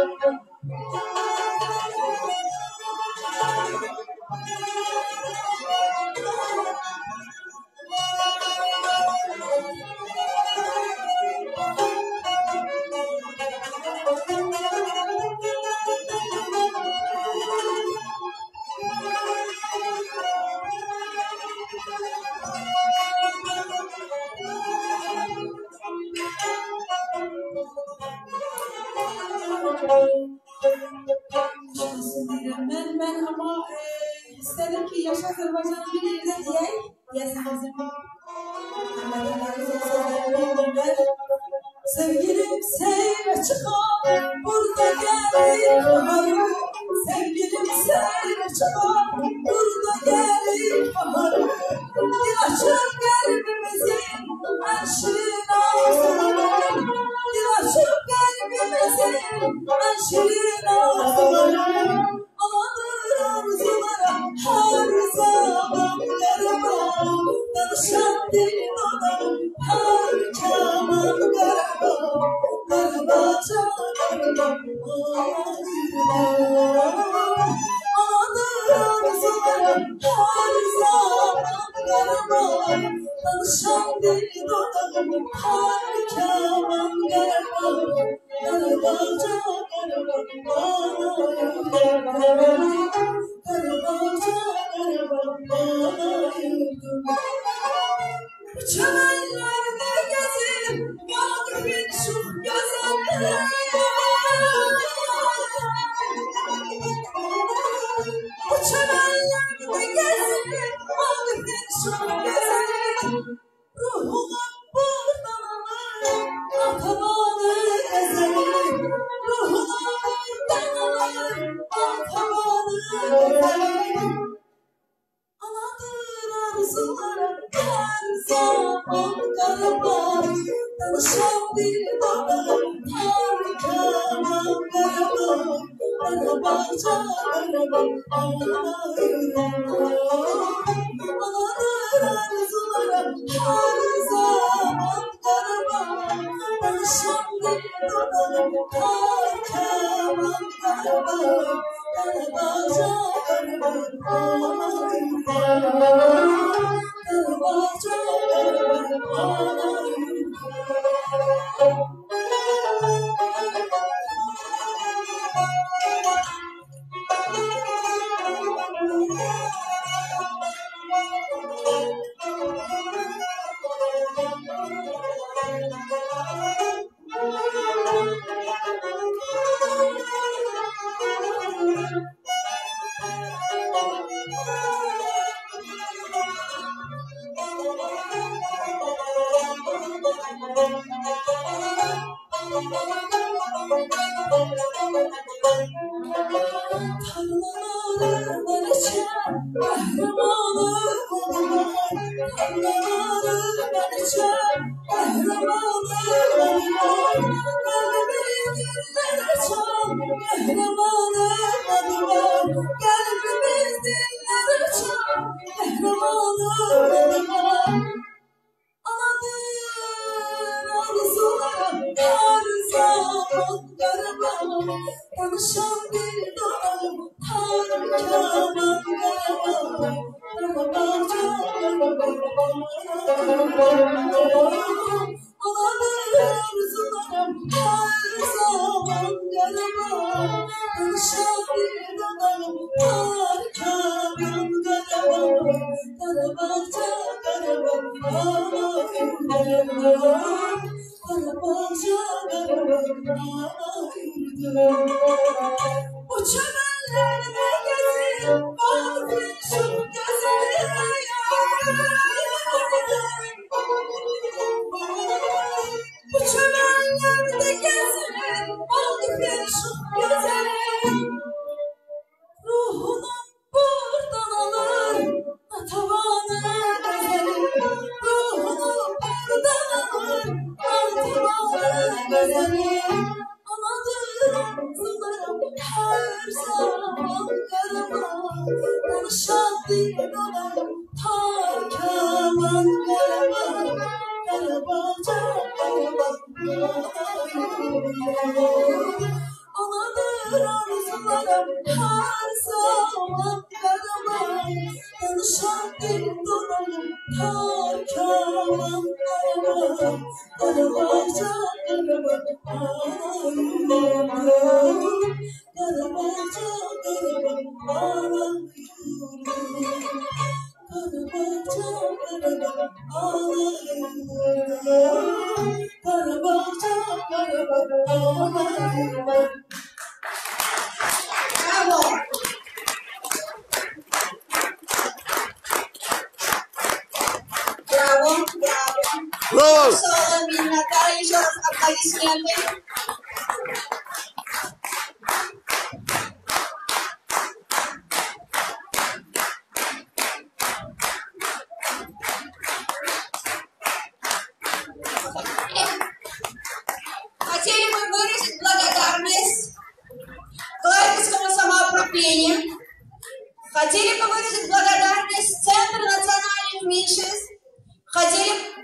Ben, ben ama e, istedim ki Yaşa Azerbaycan'ın bir yerine diyeyim. Diyesin bizim Allah'ın sözlerini bildirler. Sevgilim seyre çıkar, burada gelir baharım. Sevgilim seyre çıkar, burada gelir baharım. Bir açar kalbimizin en şirin arzuları. Bir açar kalbimizin en şirin arzuları. Amadır arzulara her zaman garibam. Danışan dilin adam her kaman garibam. Garibaca garibam. Amadır arzulara her zaman garibam. Danışan dilin adam her kaman garibam. Garibaca çemenlerde gezip Vakıf'ın şu güzelliği. Bu çemenlerde gezip Vakıf'ın şu güzelliği. Ruhuma buradan alır, atamanı ezerim. Ruhuma buradan alır, atamanı ezerim. Anadır arzulara her zaman garibam. Danışan bir baba her kaman garibam. Garibaca garibam. Anadır arzulara her Bravo! Sağ olun minnettar. Еще раз аплодисменты. Хотели мы выразить благодарность Клайпедскому самоуправлению. Хотели бы выразить благодарность Центру национальных меньшинств. Хотели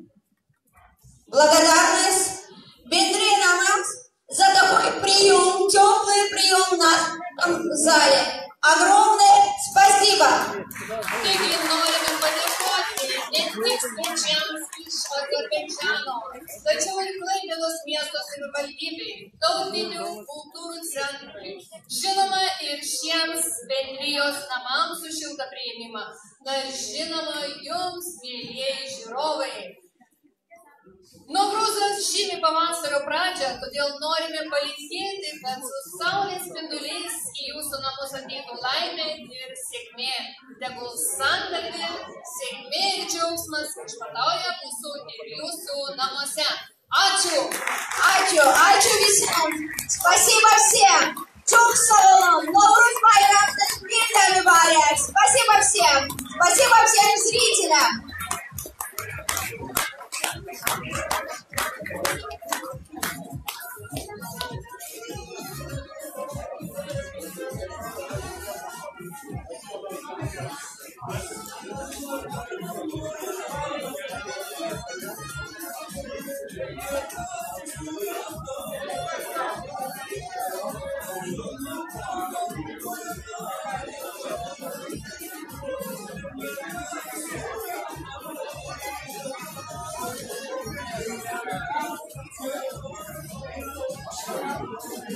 благодарность Бендре Намаз за такой прием, теплый прием в нашем зале. Огромное спасибо! Taigi norime padėkoti ne tik svečiams iš Azerbaidžano, tačiau ir Klaipėdos miesto savivaldybei, tautinių kultūrų centrui, žinoma ir šiems bendrijos namams už šiltą priėmimą, na ir žinoma jums, mielieji žiūrovai. Novruzas žymi pavasario pradžią, todėl norime palinkėti, kad su saulės spinduliais į jūsų namus ateitų laimė ir sėkmė. Tegul santarvė, sėkmė ir džiaugsmas viešpatauja mūsų ir jūsų namuose. Ačiū! Ačiū! Ačiū visiems! Спасибо всем! Çok sağ olun! Novruz bayramını birden mübarek! Спасибо всем! Спасибо всем зрителям!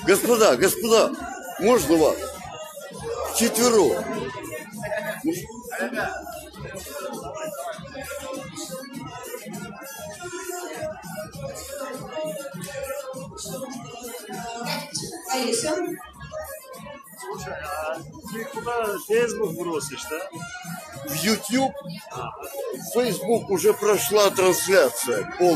Господа, господа, можно вас? Четверо. Алиса. Слушай, а ты куда Facebook бросишь, да? В YouTube, в Facebook уже прошла трансляция.